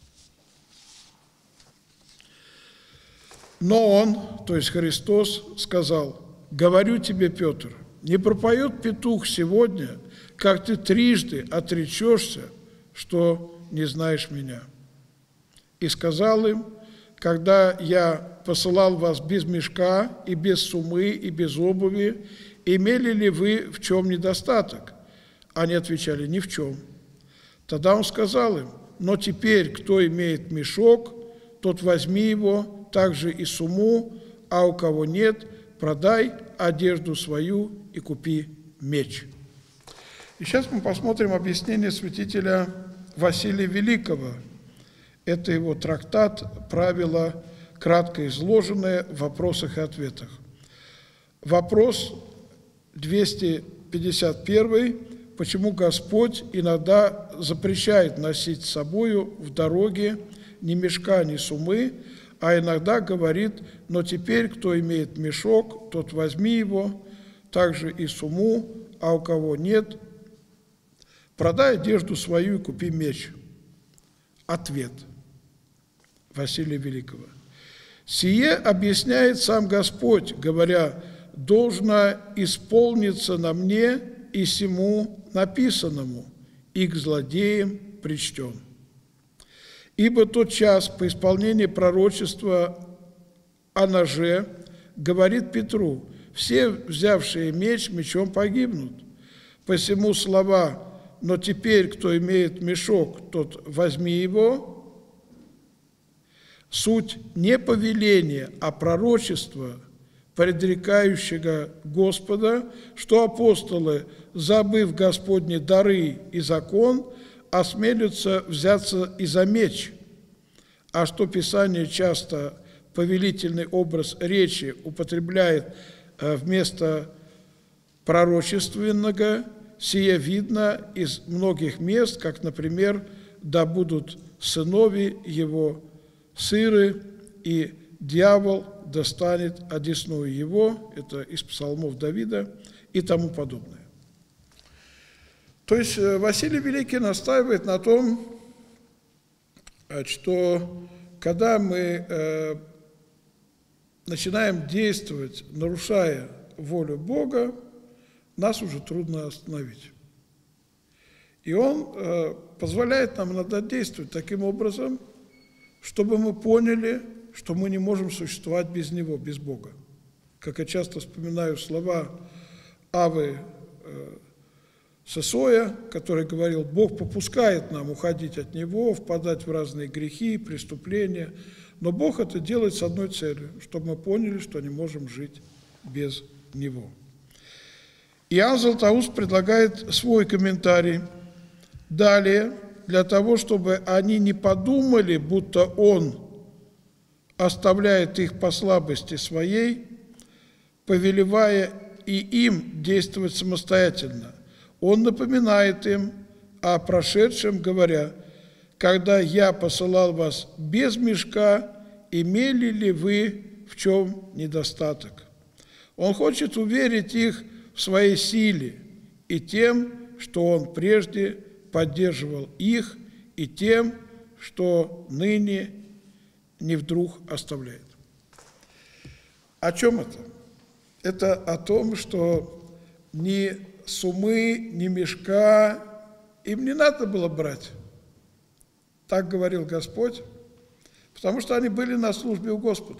Но он, то есть Христос, сказал: «Говорю тебе, Петр, не пропоет петух сегодня, как ты трижды отречешься, что не знаешь меня». И сказал им: «Когда я посылал вас без мешка и без сумы и без обуви, имели ли вы в чем недостаток?» Они отвечали: «Ни в чем». Тогда он сказал им: «Но теперь, кто имеет мешок, тот возьми его, также и сумму, а у кого нет, продай одежду свою и купи меч». И сейчас мы посмотрим объяснение святителя Василия Великого. Это его трактат «Правила, кратко изложенные в вопросах и ответах». Вопрос двести пятьдесят первый. Почему Господь иногда запрещает носить с собою в дороге ни мешка, ни сумы, а иногда говорит: «Но теперь, кто имеет мешок, тот возьми его, также и сумму, а у кого нет, продай одежду свою и купи меч». Ответ Василия Великого: «Сие объясняет сам Господь, говоря: должно исполниться на мне и сему написанному, и к злодеям причтен. Ибо тот час по исполнении пророчества о ноже говорит Петру: все, взявшие меч, мечом погибнут. Посему слова: но теперь, кто имеет мешок, тот возьми его, суть не повеления, а пророчества, предрекающего Господа, что апостолы, забыв Господни дары и закон, осмелятся взяться и за меч, а что Писание часто повелительный образ речи употребляет вместо пророчественного, сие видно из многих мест, как, например, «Да будут сынови его сыры, и дьявол достанет одесную его», это из псалмов Давида, и тому подобное. То есть Василий Великий настаивает на том, что когда мы начинаем действовать, нарушая волю Бога, нас уже трудно остановить. И Он позволяет нам иногда действовать таким образом, чтобы мы поняли, что мы не можем существовать без Него, без Бога. Как я часто вспоминаю слова Авы Сесоя, который говорил: Бог попускает нам уходить от Него, впадать в разные грехи, преступления, но Бог это делает с одной целью, чтобы мы поняли, что не можем жить без Него. Иоанн Златоуст предлагает свой комментарий. Далее, для того, чтобы они не подумали, будто Он оставляет их по слабости своей, повелевая и им действовать самостоятельно, Он напоминает им о прошедшем, говоря: «Когда я посылал вас без мешка, имели ли вы в чем недостаток?» Он хочет уверить их в своей силе и тем, что Он прежде поддерживал их, и тем, что ныне не вдруг оставляет. О чем это? Это о том, что ни сумы, ни мешка им не надо было брать. Так говорил Господь, потому что они были на службе у Господа.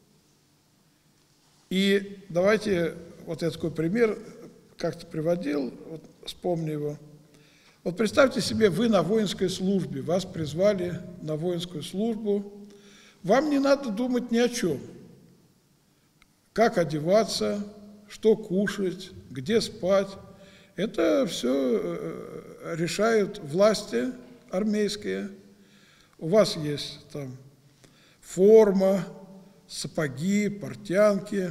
И давайте, вот я такой пример как-то приводил, вот вспомню его. Вот представьте себе, вы на воинской службе, вас призвали на воинскую службу, вам не надо думать ни о чем. Как одеваться, что кушать, где спать. Это все решают власти армейские. У вас есть там форма, сапоги, портянки,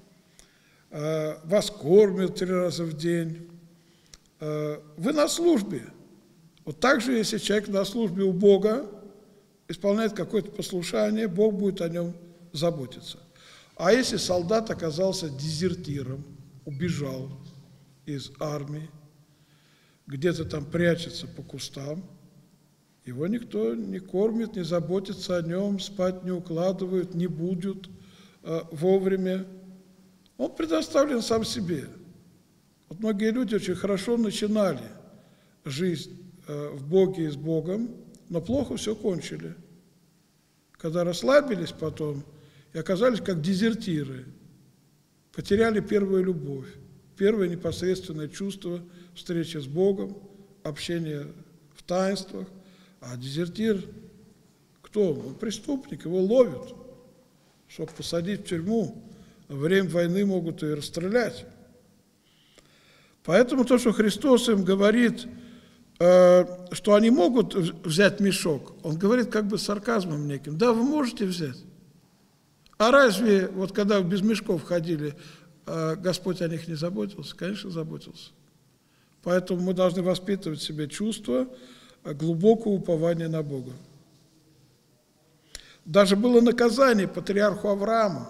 вас кормят три раза в день. Вы на службе. Вот так же, если человек на службе у Бога, исполняет какое-то послушание, Бог будет о нем заботиться. А если солдат оказался дезертиром, убежал из армии, где-то там прячется по кустам, его никто не кормит, не заботится о нем, спать не укладывают, не будут э, вовремя. Он предоставлен сам себе. Вот многие люди очень хорошо начинали жизнь э, в Боге и с Богом, но плохо все кончили. Когда расслабились потом и оказались как дезертиры, потеряли первую любовь, первое непосредственное чувство встречи с Богом, общение в таинствах. А дезертир, кто он? Он преступник, его ловят, чтобы посадить в тюрьму. Во время войны могут и расстрелять. Поэтому то, что Христос им говорит, что они могут взять мешок, Он говорит как бы с сарказмом неким. Да, вы можете взять. А разве, вот когда без мешков ходили, Господь о них не заботился? Конечно, заботился. Поэтому мы должны воспитывать в себе чувство глубокого упования на Бога. Даже было наказание патриарху Аврааму.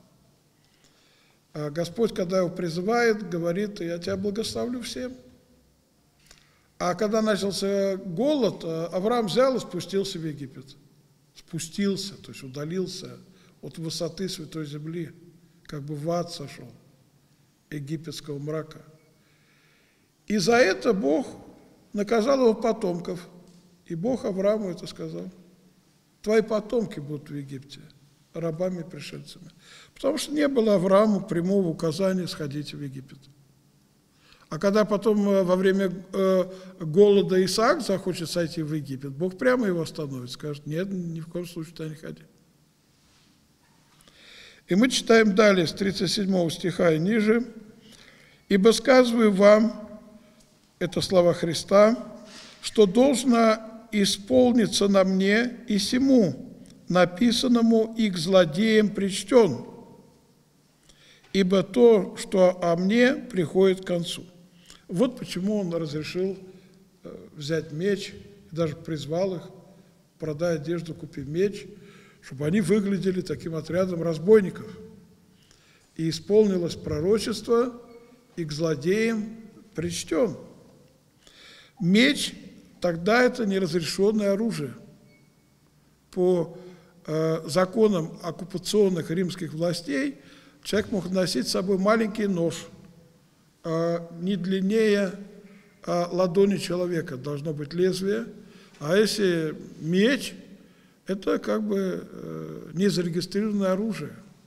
Господь, когда его призывает, говорит: я тебя благословлю всем. А когда начался голод, Авраам взял и спустился в Египет. Спустился, то есть удалился от высоты Святой Земли, как бы в ад сошел, египетского мрака. И за это Бог наказал его потомков. И Бог Аврааму это сказал: твои потомки будут в Египте рабами-пришельцами. Потому что не было Аврааму прямого указания сходить в Египет. А когда потом во время э, голода Исаак захочет сойти в Египет, Бог прямо его остановит, скажет: нет, ни в коем случае туда не ходи. И мы читаем далее, с тридцать седьмого стиха и ниже: «Ибо сказываю вам, это слова Христа, что должно исполниться на мне и сему, написанному и к злодеям причтен, ибо то, что о мне, приходит к концу». Вот почему Он разрешил взять меч, даже призвал их: продай одежду, купи меч, чтобы они выглядели таким отрядом разбойников. И исполнилось пророчество: и к злодеям причтен. Меч тогда это неразрешенное оружие. По э, законам оккупационных римских властей человек мог носить с собой маленький нож, э, не длиннее э, ладони человека должно быть лезвие, а если меч, это как бы э, незарегистрированное оружие.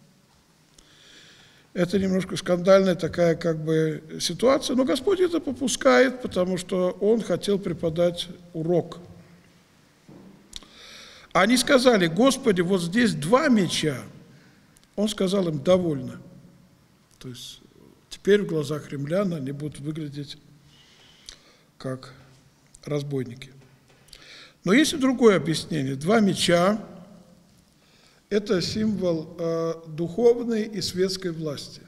Это немножко скандальная такая как бы ситуация, но Господь это попускает, потому что Он хотел преподать урок. Они сказали: Господи, вот здесь два меча. Он сказал им: довольно. То есть теперь в глазах римлян они будут выглядеть как разбойники. Но есть и другое объяснение. Два меча – это символ э, духовной и светской власти.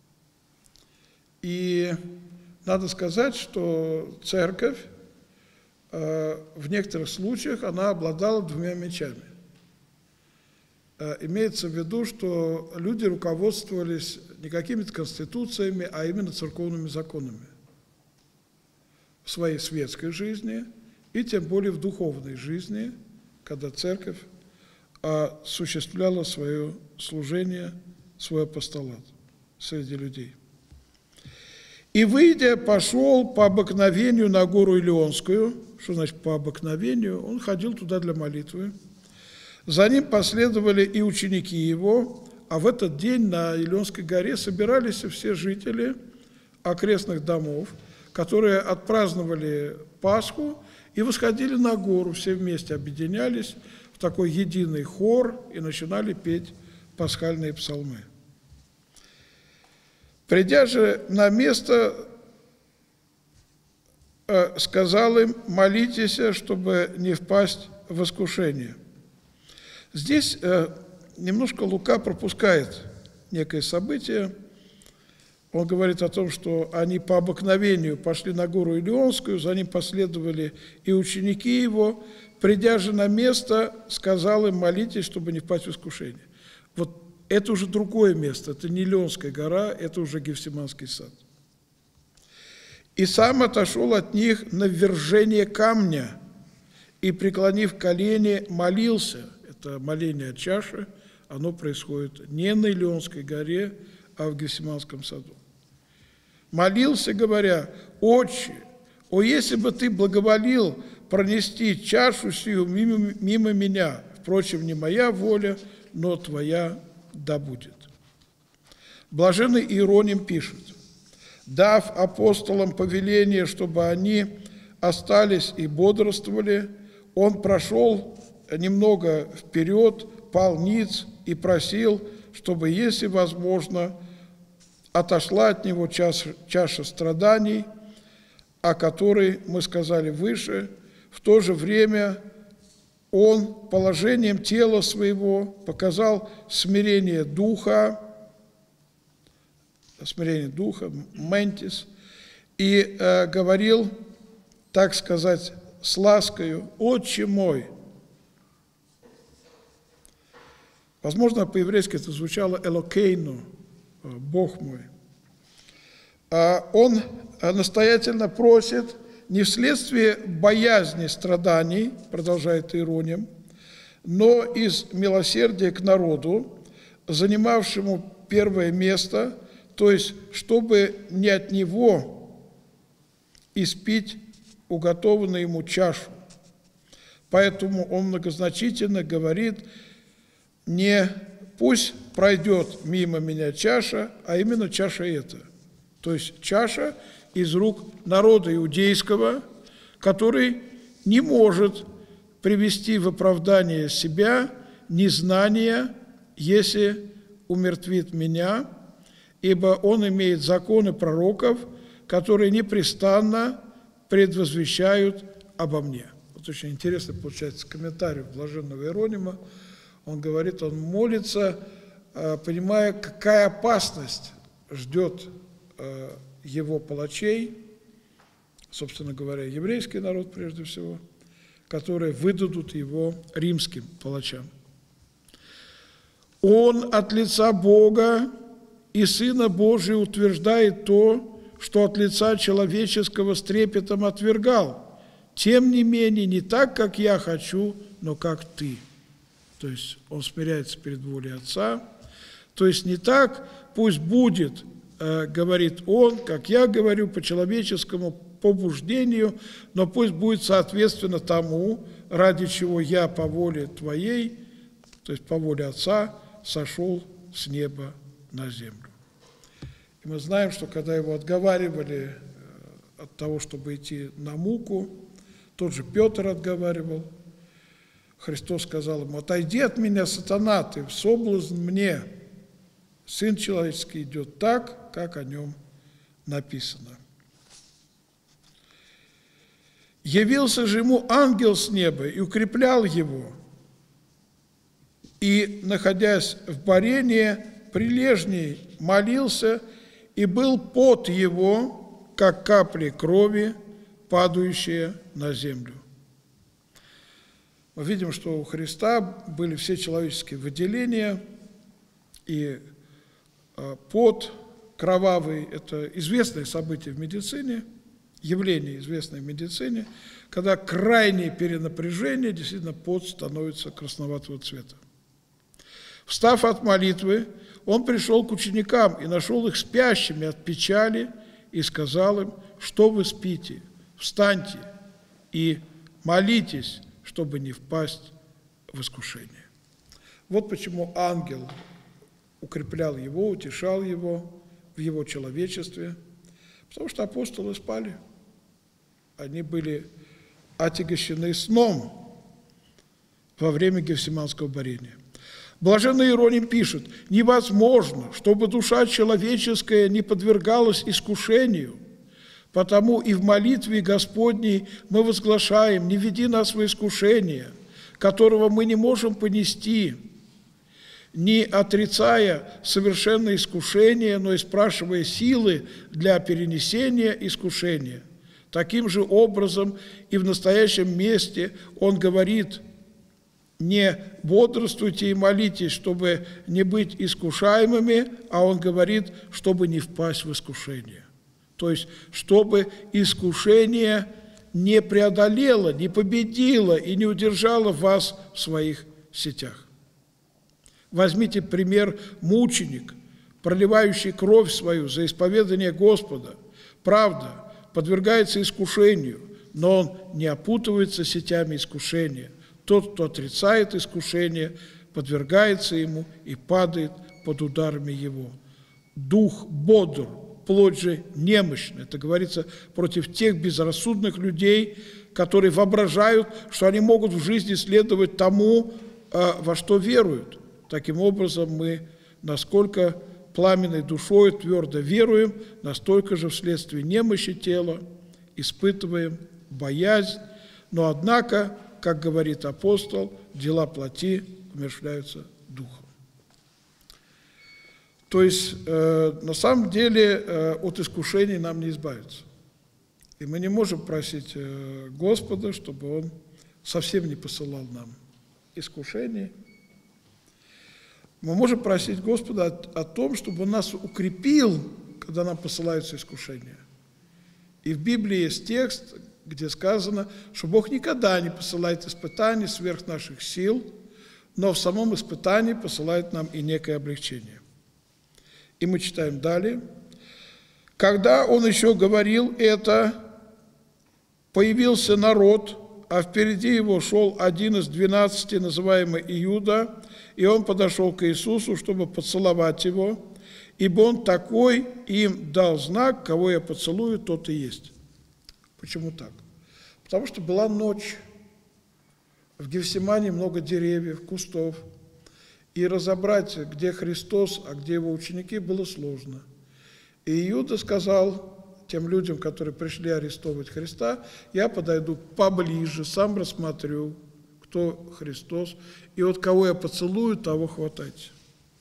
И надо сказать, что церковь э, в некоторых случаях она обладала двумя мечами. Э, имеется в виду, что люди руководствовались не какими-то конституциями, а именно церковными законами в своей светской жизни и тем более в духовной жизни, когда церковь осуществляла свое служение, свой апостолат среди людей. «И, выйдя, пошел по обыкновению на гору Илионскую». Что значит по обыкновению? Он ходил туда для молитвы. За ним последовали и ученики его, а в этот день на Илионской горе собирались все жители окрестных домов, которые отпраздновали Пасху и восходили на гору, все вместе объединялись в такой единый хор и начинали петь пасхальные псалмы. Придя же на место, сказал им: молитесь, чтобы не впасть в искушение. Здесь немножко Лука пропускает некое событие. Он говорит о том, что они по обыкновению пошли на гору Илионскую, за ним последовали и ученики его. Придя же на место, сказал им: молитесь, чтобы не впасть в искушение. Вот это уже другое место, это не Илионская гора, это уже Гефсиманский сад. И сам отошел от них на ввержение камня, и, преклонив колени, молился. Это моление от чаши, оно происходит не на Илионской горе, а в Гефсиманском саду. Молился, говоря: «Отче, о, если бы ты благоволил пронести чашу сию мимо, мимо меня, впрочем, не моя воля, но твоя да будет». Блаженный Иероним пишет: «Дав апостолам повеление, чтобы они остались и бодрствовали, он прошел немного вперед, пал ниц и просил, чтобы, если возможно, отошла от него чаша, чаша страданий, о которой мы сказали выше. В то же время он положением тела своего показал смирение духа, смирение духа, ментис, и э, говорил, так сказать, с ласкою: «Отче мой». Возможно, по-еврейски это звучало «элокейну», «Бог мой». Он настоятельно просит не вследствие боязни страданий, продолжает Иероним, но из милосердия к народу, занимавшему первое место, то есть чтобы не от него испить уготованную ему чашу. Поэтому он многозначительно говорит: не пусть пройдет мимо меня чаша, а именно чаша эта. То есть чаша из рук народа иудейского, который не может привести в оправдание себя незнание, если умертвит меня, ибо он имеет законы пророков, которые непрестанно предвозвещают обо мне. Вот очень интересно получается комментарий блаженного Иеронима. Он говорит, он молится, понимая, какая опасность ждет его палачей, собственно говоря, еврейский народ прежде всего, которые выдадут его римским палачам. Он от лица Бога и Сына Божия утверждает то, что от лица человеческого с трепетом отвергал, тем не менее, не так, как я хочу, но как ты. То есть он смиряется перед волей Отца. То есть не так, пусть будет, э, говорит он, как я говорю, по человеческому побуждению, но пусть будет соответственно тому, ради чего я по воле твоей, то есть по воле Отца, сошел с неба на землю. И мы знаем, что когда его отговаривали от того, чтобы идти на муку, тот же Петр отговаривал, Христос сказал ему: отойди от меня, сатана, ты в соблазн мне. Сын человеческий идет так, как о нем написано. Явился же ему ангел с неба и укреплял его, и, находясь в борении, прилежней молился, и был пот его, как капли крови, падающие на землю. Мы видим, что у Христа были все человеческие выделения, и пот кровавый – это известное событие в медицине, явление, известное в медицине, когда крайнее перенапряжение, действительно, пот становится красноватого цвета. Встав от молитвы, он пришел к ученикам и нашел их спящими от печали и сказал им: что вы спите, встаньте и молитесь, чтобы не впасть в искушение. Вот почему ангел укреплял его, утешал его в его человечестве, потому что апостолы спали. Они были отягощены сном во время Гефсиманского борения. Блаженный Иероним пишет: невозможно, чтобы душа человеческая не подвергалась искушению, потому и в молитве Господней мы возглашаем: не веди нас во искушение, которого мы не можем понести, не отрицая совершенное искушение, но и спрашивая силы для перенесения искушения. Таким же образом и в настоящем месте он говорит: не бодрствуйте и молитесь, чтобы не быть искушаемыми, а он говорит, чтобы не впасть в искушение. То есть, чтобы искушение не преодолело, не победило и не удержало вас в своих сетях. Возьмите пример мученик, проливающий кровь свою за исповедание Господа. Правда, подвергается искушению, но он не опутывается сетями искушения. Тот, кто отрицает искушение, подвергается ему и падает под ударами его. Дух бодр, плоть же немощна. Это говорится против тех безрассудных людей, которые воображают, что они могут в жизни следовать тому, во что веруют. Таким образом, мы, насколько пламенной душой твердо веруем, настолько же вследствие немощи тела испытываем боязнь, но однако, как говорит апостол, дела плоти умерщвляются духом. То есть, э, на самом деле, э, от искушений нам не избавиться. И мы не можем просить э, Господа, чтобы Он совсем не посылал нам искушений. Мы можем просить Господа о, о том, чтобы Он нас укрепил, когда нам посылаются искушения. И в Библии есть текст, где сказано, что Бог никогда не посылает испытаний сверх наших сил, но в самом испытании посылает нам и некое облегчение. И мы читаем далее. Когда он еще говорил это, появился народ, а впереди его шел один из двенадцати, называемый Иуда, и он подошел к Иисусу, чтобы поцеловать его, ибо он такой им дал знак: кого я поцелую, тот и есть. Почему так? Потому что была ночь, в Гефсимании много деревьев, кустов, и разобрать, где Христос, а где его ученики, было сложно. И Иуда сказал тем людям, которые пришли арестовывать Христа: я подойду поближе, сам рассмотрю, кто Христос, и вот кого я поцелую, того хватайте.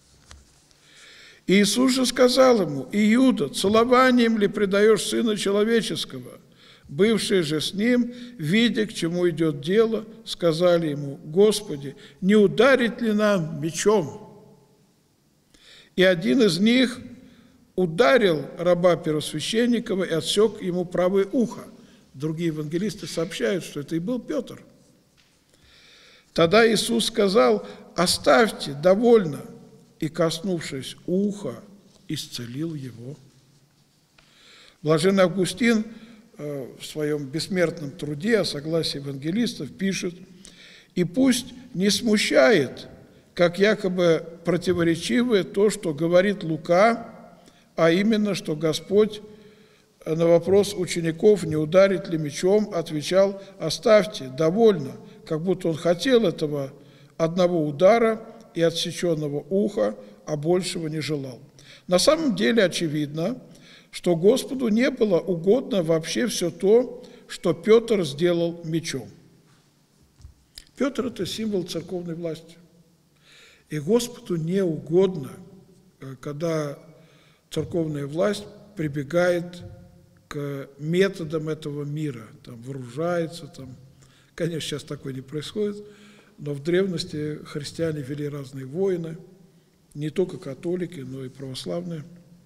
И Иисус же сказал ему: Иуда, целованием ли предаешь Сына Человеческого? Бывшие же с ним, видя, к чему идет дело, сказали ему: Господи, не ударить ли нам мечом? И один из них ударил раба первосвященникова и отсек ему правое ухо. другие евангелисты сообщают, что это и был Петр. Тогда Иисус сказал: «Оставьте, довольно», и, коснувшись уха, исцелил его. Блаженный Августин в своем бессмертном труде о согласии евангелистов пишет: «И пусть не смущает, как якобы противоречивое то, что говорит Лука, а именно, что Господь на вопрос учеников, не ударить ли мечом, отвечал: оставьте, довольно, как будто он хотел этого одного удара и отсеченного уха, а большего не желал». На самом деле очевидно, что Господу не было угодно вообще все то, что Петр сделал мечом. Петр – это символ церковной власти. И Господу не угодно, когда церковная власть прибегает к методам этого мира, там, вооружается, там. Конечно, сейчас такое не происходит, но в древности христиане вели разные войны, не только католики, но и православные.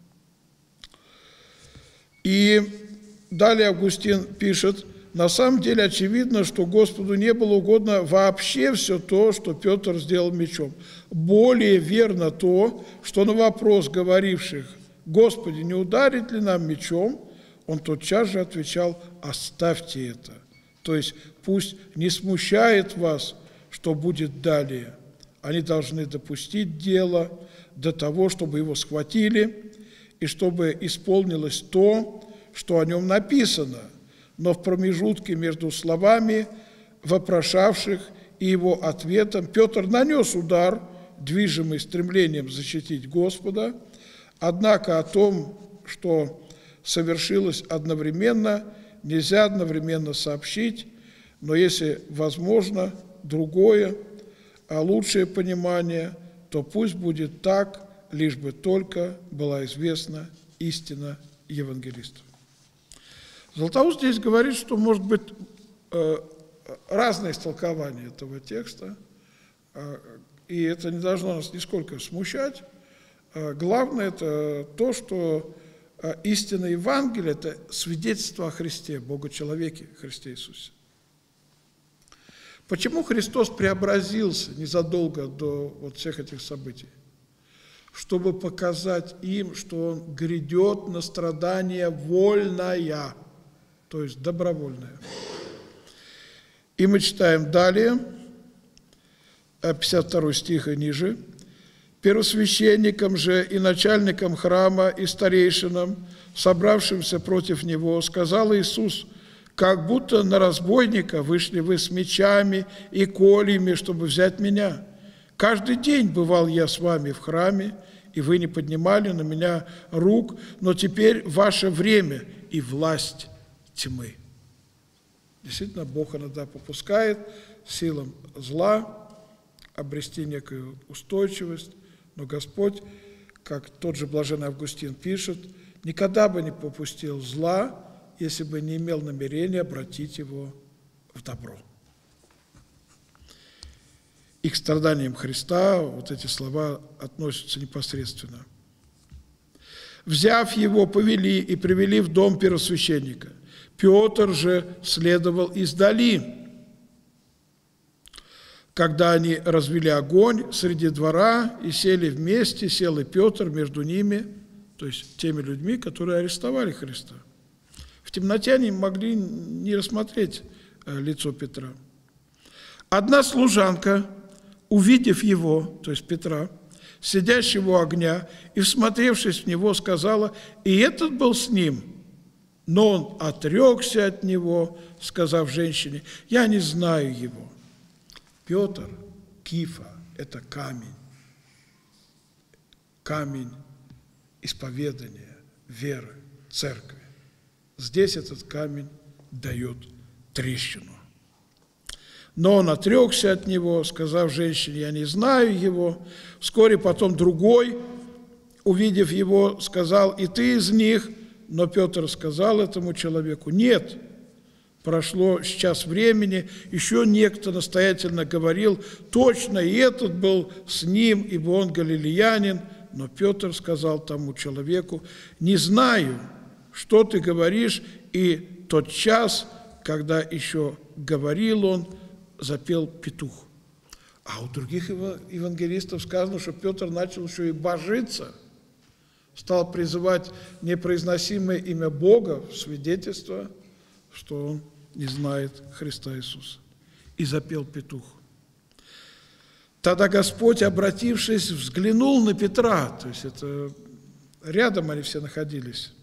И далее Августин пишет: на самом деле очевидно, что Господу не было угодно вообще все то, что Петр сделал мечом. Более верно то, что на вопрос говоривших: «Господи, не ударит ли нам мечом?», он тотчас же отвечал: «Оставьте это». То есть пусть не смущает вас, что будет далее. Они должны допустить дело до того, чтобы его схватили, и чтобы исполнилось то, что о нем написано. Но в промежутке между словами вопрошавших и его ответом Петр нанес удар, движимый стремлением защитить Господа. Однако о том, что совершилось одновременно, нельзя одновременно сообщить, но если возможно другое, а лучшее понимание, то пусть будет так, лишь бы только была известна истина евангелистов. Златоуст здесь говорит, что может быть э, разное истолкование этого текста, э, и это не должно нас нисколько смущать. Э, главное – это то, что э, истина Евангелия – это свидетельство о Христе, Бога-человеке, Христе Иисусе. Почему Христос преобразился незадолго до вот всех этих событий? Чтобы показать им, что Он грядет на страдание вольное, то есть добровольное. И мы читаем далее, пятьдесят второй стих и ниже. «Первосвященникам же и начальникам храма и старейшинам, собравшимся против Него, сказал Иисус: как будто на разбойника вышли вы с мечами и кольями, чтобы взять меня. Каждый день бывал я с вами в храме, и вы не поднимали на меня рук, но теперь ваше время и власть тьмы». Действительно, Бог иногда попускает силам зла обрести некую устойчивость, но Господь, как тот же блаженный Августин пишет, никогда бы не попустил зла, если бы не имел намерения обратить его в добро. И к страданиям Христа вот эти слова относятся непосредственно. «Взяв его, повели и привели в дом первосвященника. Петр же следовал издали. Когда они развели огонь среди двора и сели вместе, сел и Петр между ними», то есть теми людьми, которые арестовали Христа. В темноте они могли не рассмотреть лицо Петра. Одна служанка, увидев его, то есть Петра, сидящего у огня, и, всмотревшись в него, сказала: «И этот был с ним». Но он отрекся от него, сказав женщине: «Я не знаю его». Петр, Кифа – это камень. Камень исповедания, веры, церкви. Здесь этот камень дает трещину. Но он отрекся от него, сказав женщине: «Я не знаю его». Вскоре потом другой, увидев его, сказал: «И ты из них?» Но Петр сказал этому человеку: «Нет». Прошло час времени, еще некто настоятельно говорил: «Точно, и этот был с ним, ибо он галилеянин». Но Петр сказал тому человеку: «Не знаю, что ты говоришь», и тотчас когда еще говорил он, запел петух. А у других евангелистов сказано, что Петр начал еще и божиться, стал призывать непроизносимое имя Бога в свидетельство, что он не знает Христа Иисуса. И запел петух. Тогда Господь, обратившись, взглянул на Петра, то есть это рядом они все находились.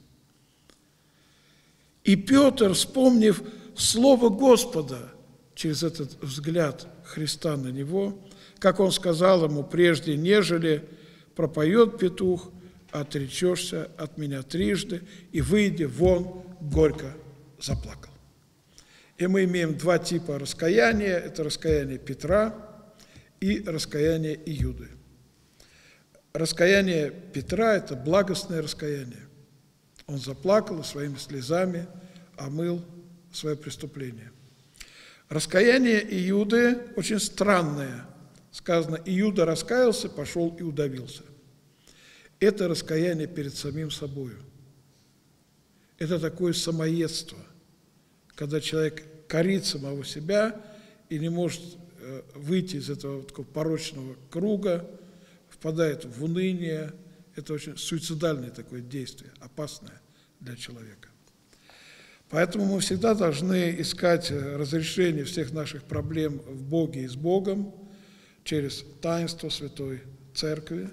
И Петр, вспомнив слово Господа через этот взгляд Христа на него, как он сказал ему прежде, нежели пропоет петух, отречешься от меня трижды, и, выйдя вон, горько заплакал. И мы имеем два типа раскаяния. Это раскаяние Петра и раскаяние Иуды. Раскаяние Петра – это благостное раскаяние. Он заплакал и своими слезами омыл свое преступление. Раскаяние Иуды очень странное. Сказано, Иуда раскаялся, пошел и удавился. Это раскаяние перед самим собою. Это такое самоедство, когда человек корит самого себя и не может выйти из этого такого порочного круга, впадает в уныние. Это очень суицидальное такое действие, опасное для человека. Поэтому мы всегда должны искать разрешение всех наших проблем в Боге и с Богом через таинство Святой Церкви.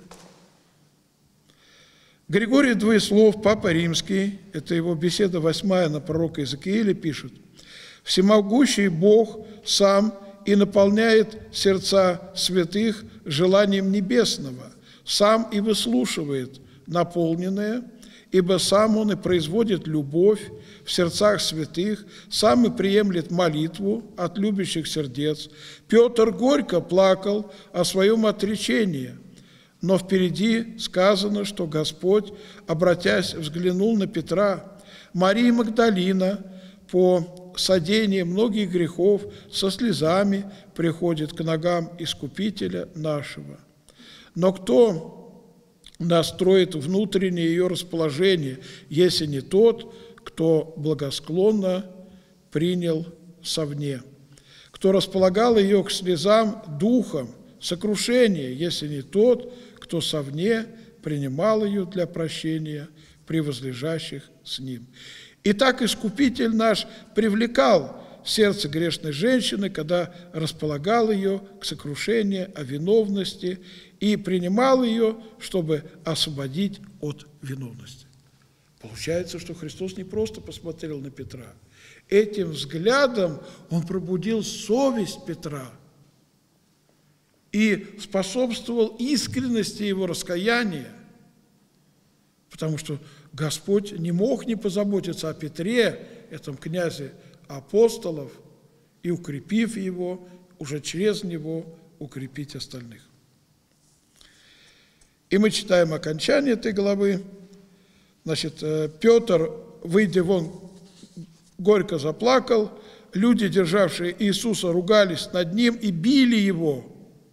Григорий Двоеслов, Папа Римский, это его беседа восьмая на пророка Иезекииля, пишет: «Всемогущий Бог сам и наполняет сердца святых желанием небесного, сам и выслушивает наполненное, ибо сам Он и производит любовь в сердцах святых, сам и приемлет молитву от любящих сердец. Петр горько плакал о своем отречении, но впереди сказано, что Господь, обратясь, взглянул на Петра. Мария Магдалина по содеяние многих грехов со слезами приходит к ногам Искупителя нашего. Но кто настроит внутреннее ее расположение, если не тот, кто благосклонно принял совне? Кто располагал ее к слезам духом сокрушения, если не тот, кто совне принимал ее для прощения при возлежащих с ним? Итак, Искупитель наш привлекал сердце грешной женщины, когда располагал ее к сокрушению о виновности и принимал ее, чтобы освободить от виновности. Получается, что Христос не просто посмотрел на Петра. Этим взглядом Он пробудил совесть Петра и способствовал искренности его раскаяния, потому что Господь не мог не позаботиться о Петре, этом князе апостолов, и, укрепив его, уже через него укрепить остальных. И мы читаем окончание этой главы. Значит, Петр, выйдя вон, горько заплакал, люди, державшие Иисуса, ругались над ним и били его.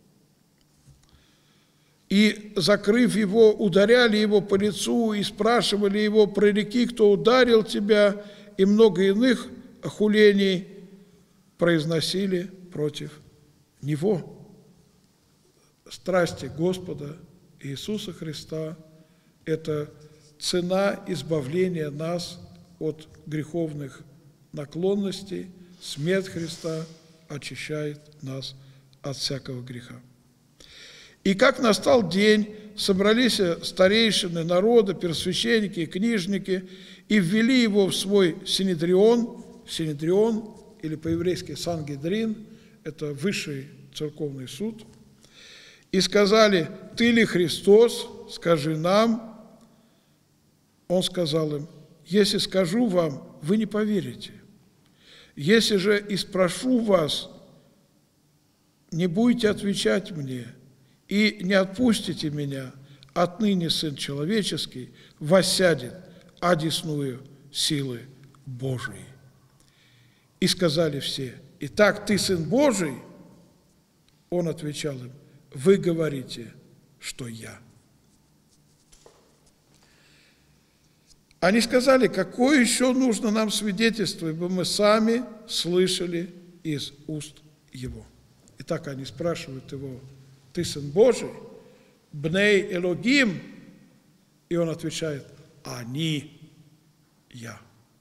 И, закрыв его, ударяли его по лицу и спрашивали его: прореки, кто ударил тебя, и много иных хулений произносили против него. Страсти Господа Иисуса Христа – это цена избавления нас от греховных наклонностей. Смерть Христа очищает нас от всякого греха. И как настал день, собрались старейшины народа, первосвященники и книжники, и ввели его в свой синедрион. Синедрион, или по-еврейски Сангедрин, это высший церковный суд. И сказали: ты ли Христос, скажи нам. Он сказал им: если скажу вам, вы не поверите. Если же и спрошу вас, не будете отвечать мне, и не отпустите меня, отныне Сын Человеческий воссядет одесную силы Божией. И сказали все: итак, ты Сын Божий? Он отвечал им: вы говорите, что я. Они сказали, какое еще нужно нам свидетельство, ибо мы сами слышали из уст его. И так они спрашивают его: ты сын Божий, бней Элогим? И он отвечает: они я.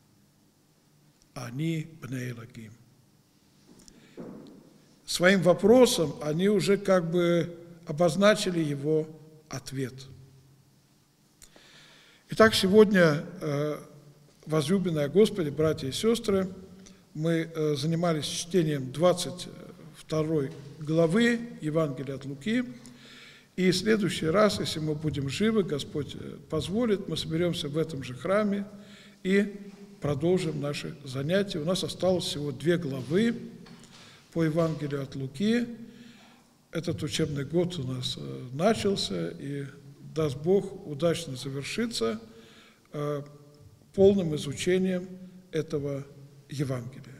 Они бней Элогим. Своим вопросом они уже как бы обозначили его ответ. Итак, сегодня, возлюбленные Господи, братья и сестры, мы занимались чтением двадцать второй главы Евангелия от Луки. И в следующий раз, если мы будем живы, Господь позволит, мы соберемся в этом же храме и продолжим наши занятия. У нас осталось всего две главы по Евангелию от Луки. Этот учебный год у нас начался, и даст Бог удачно завершиться полным изучением этого Евангелия.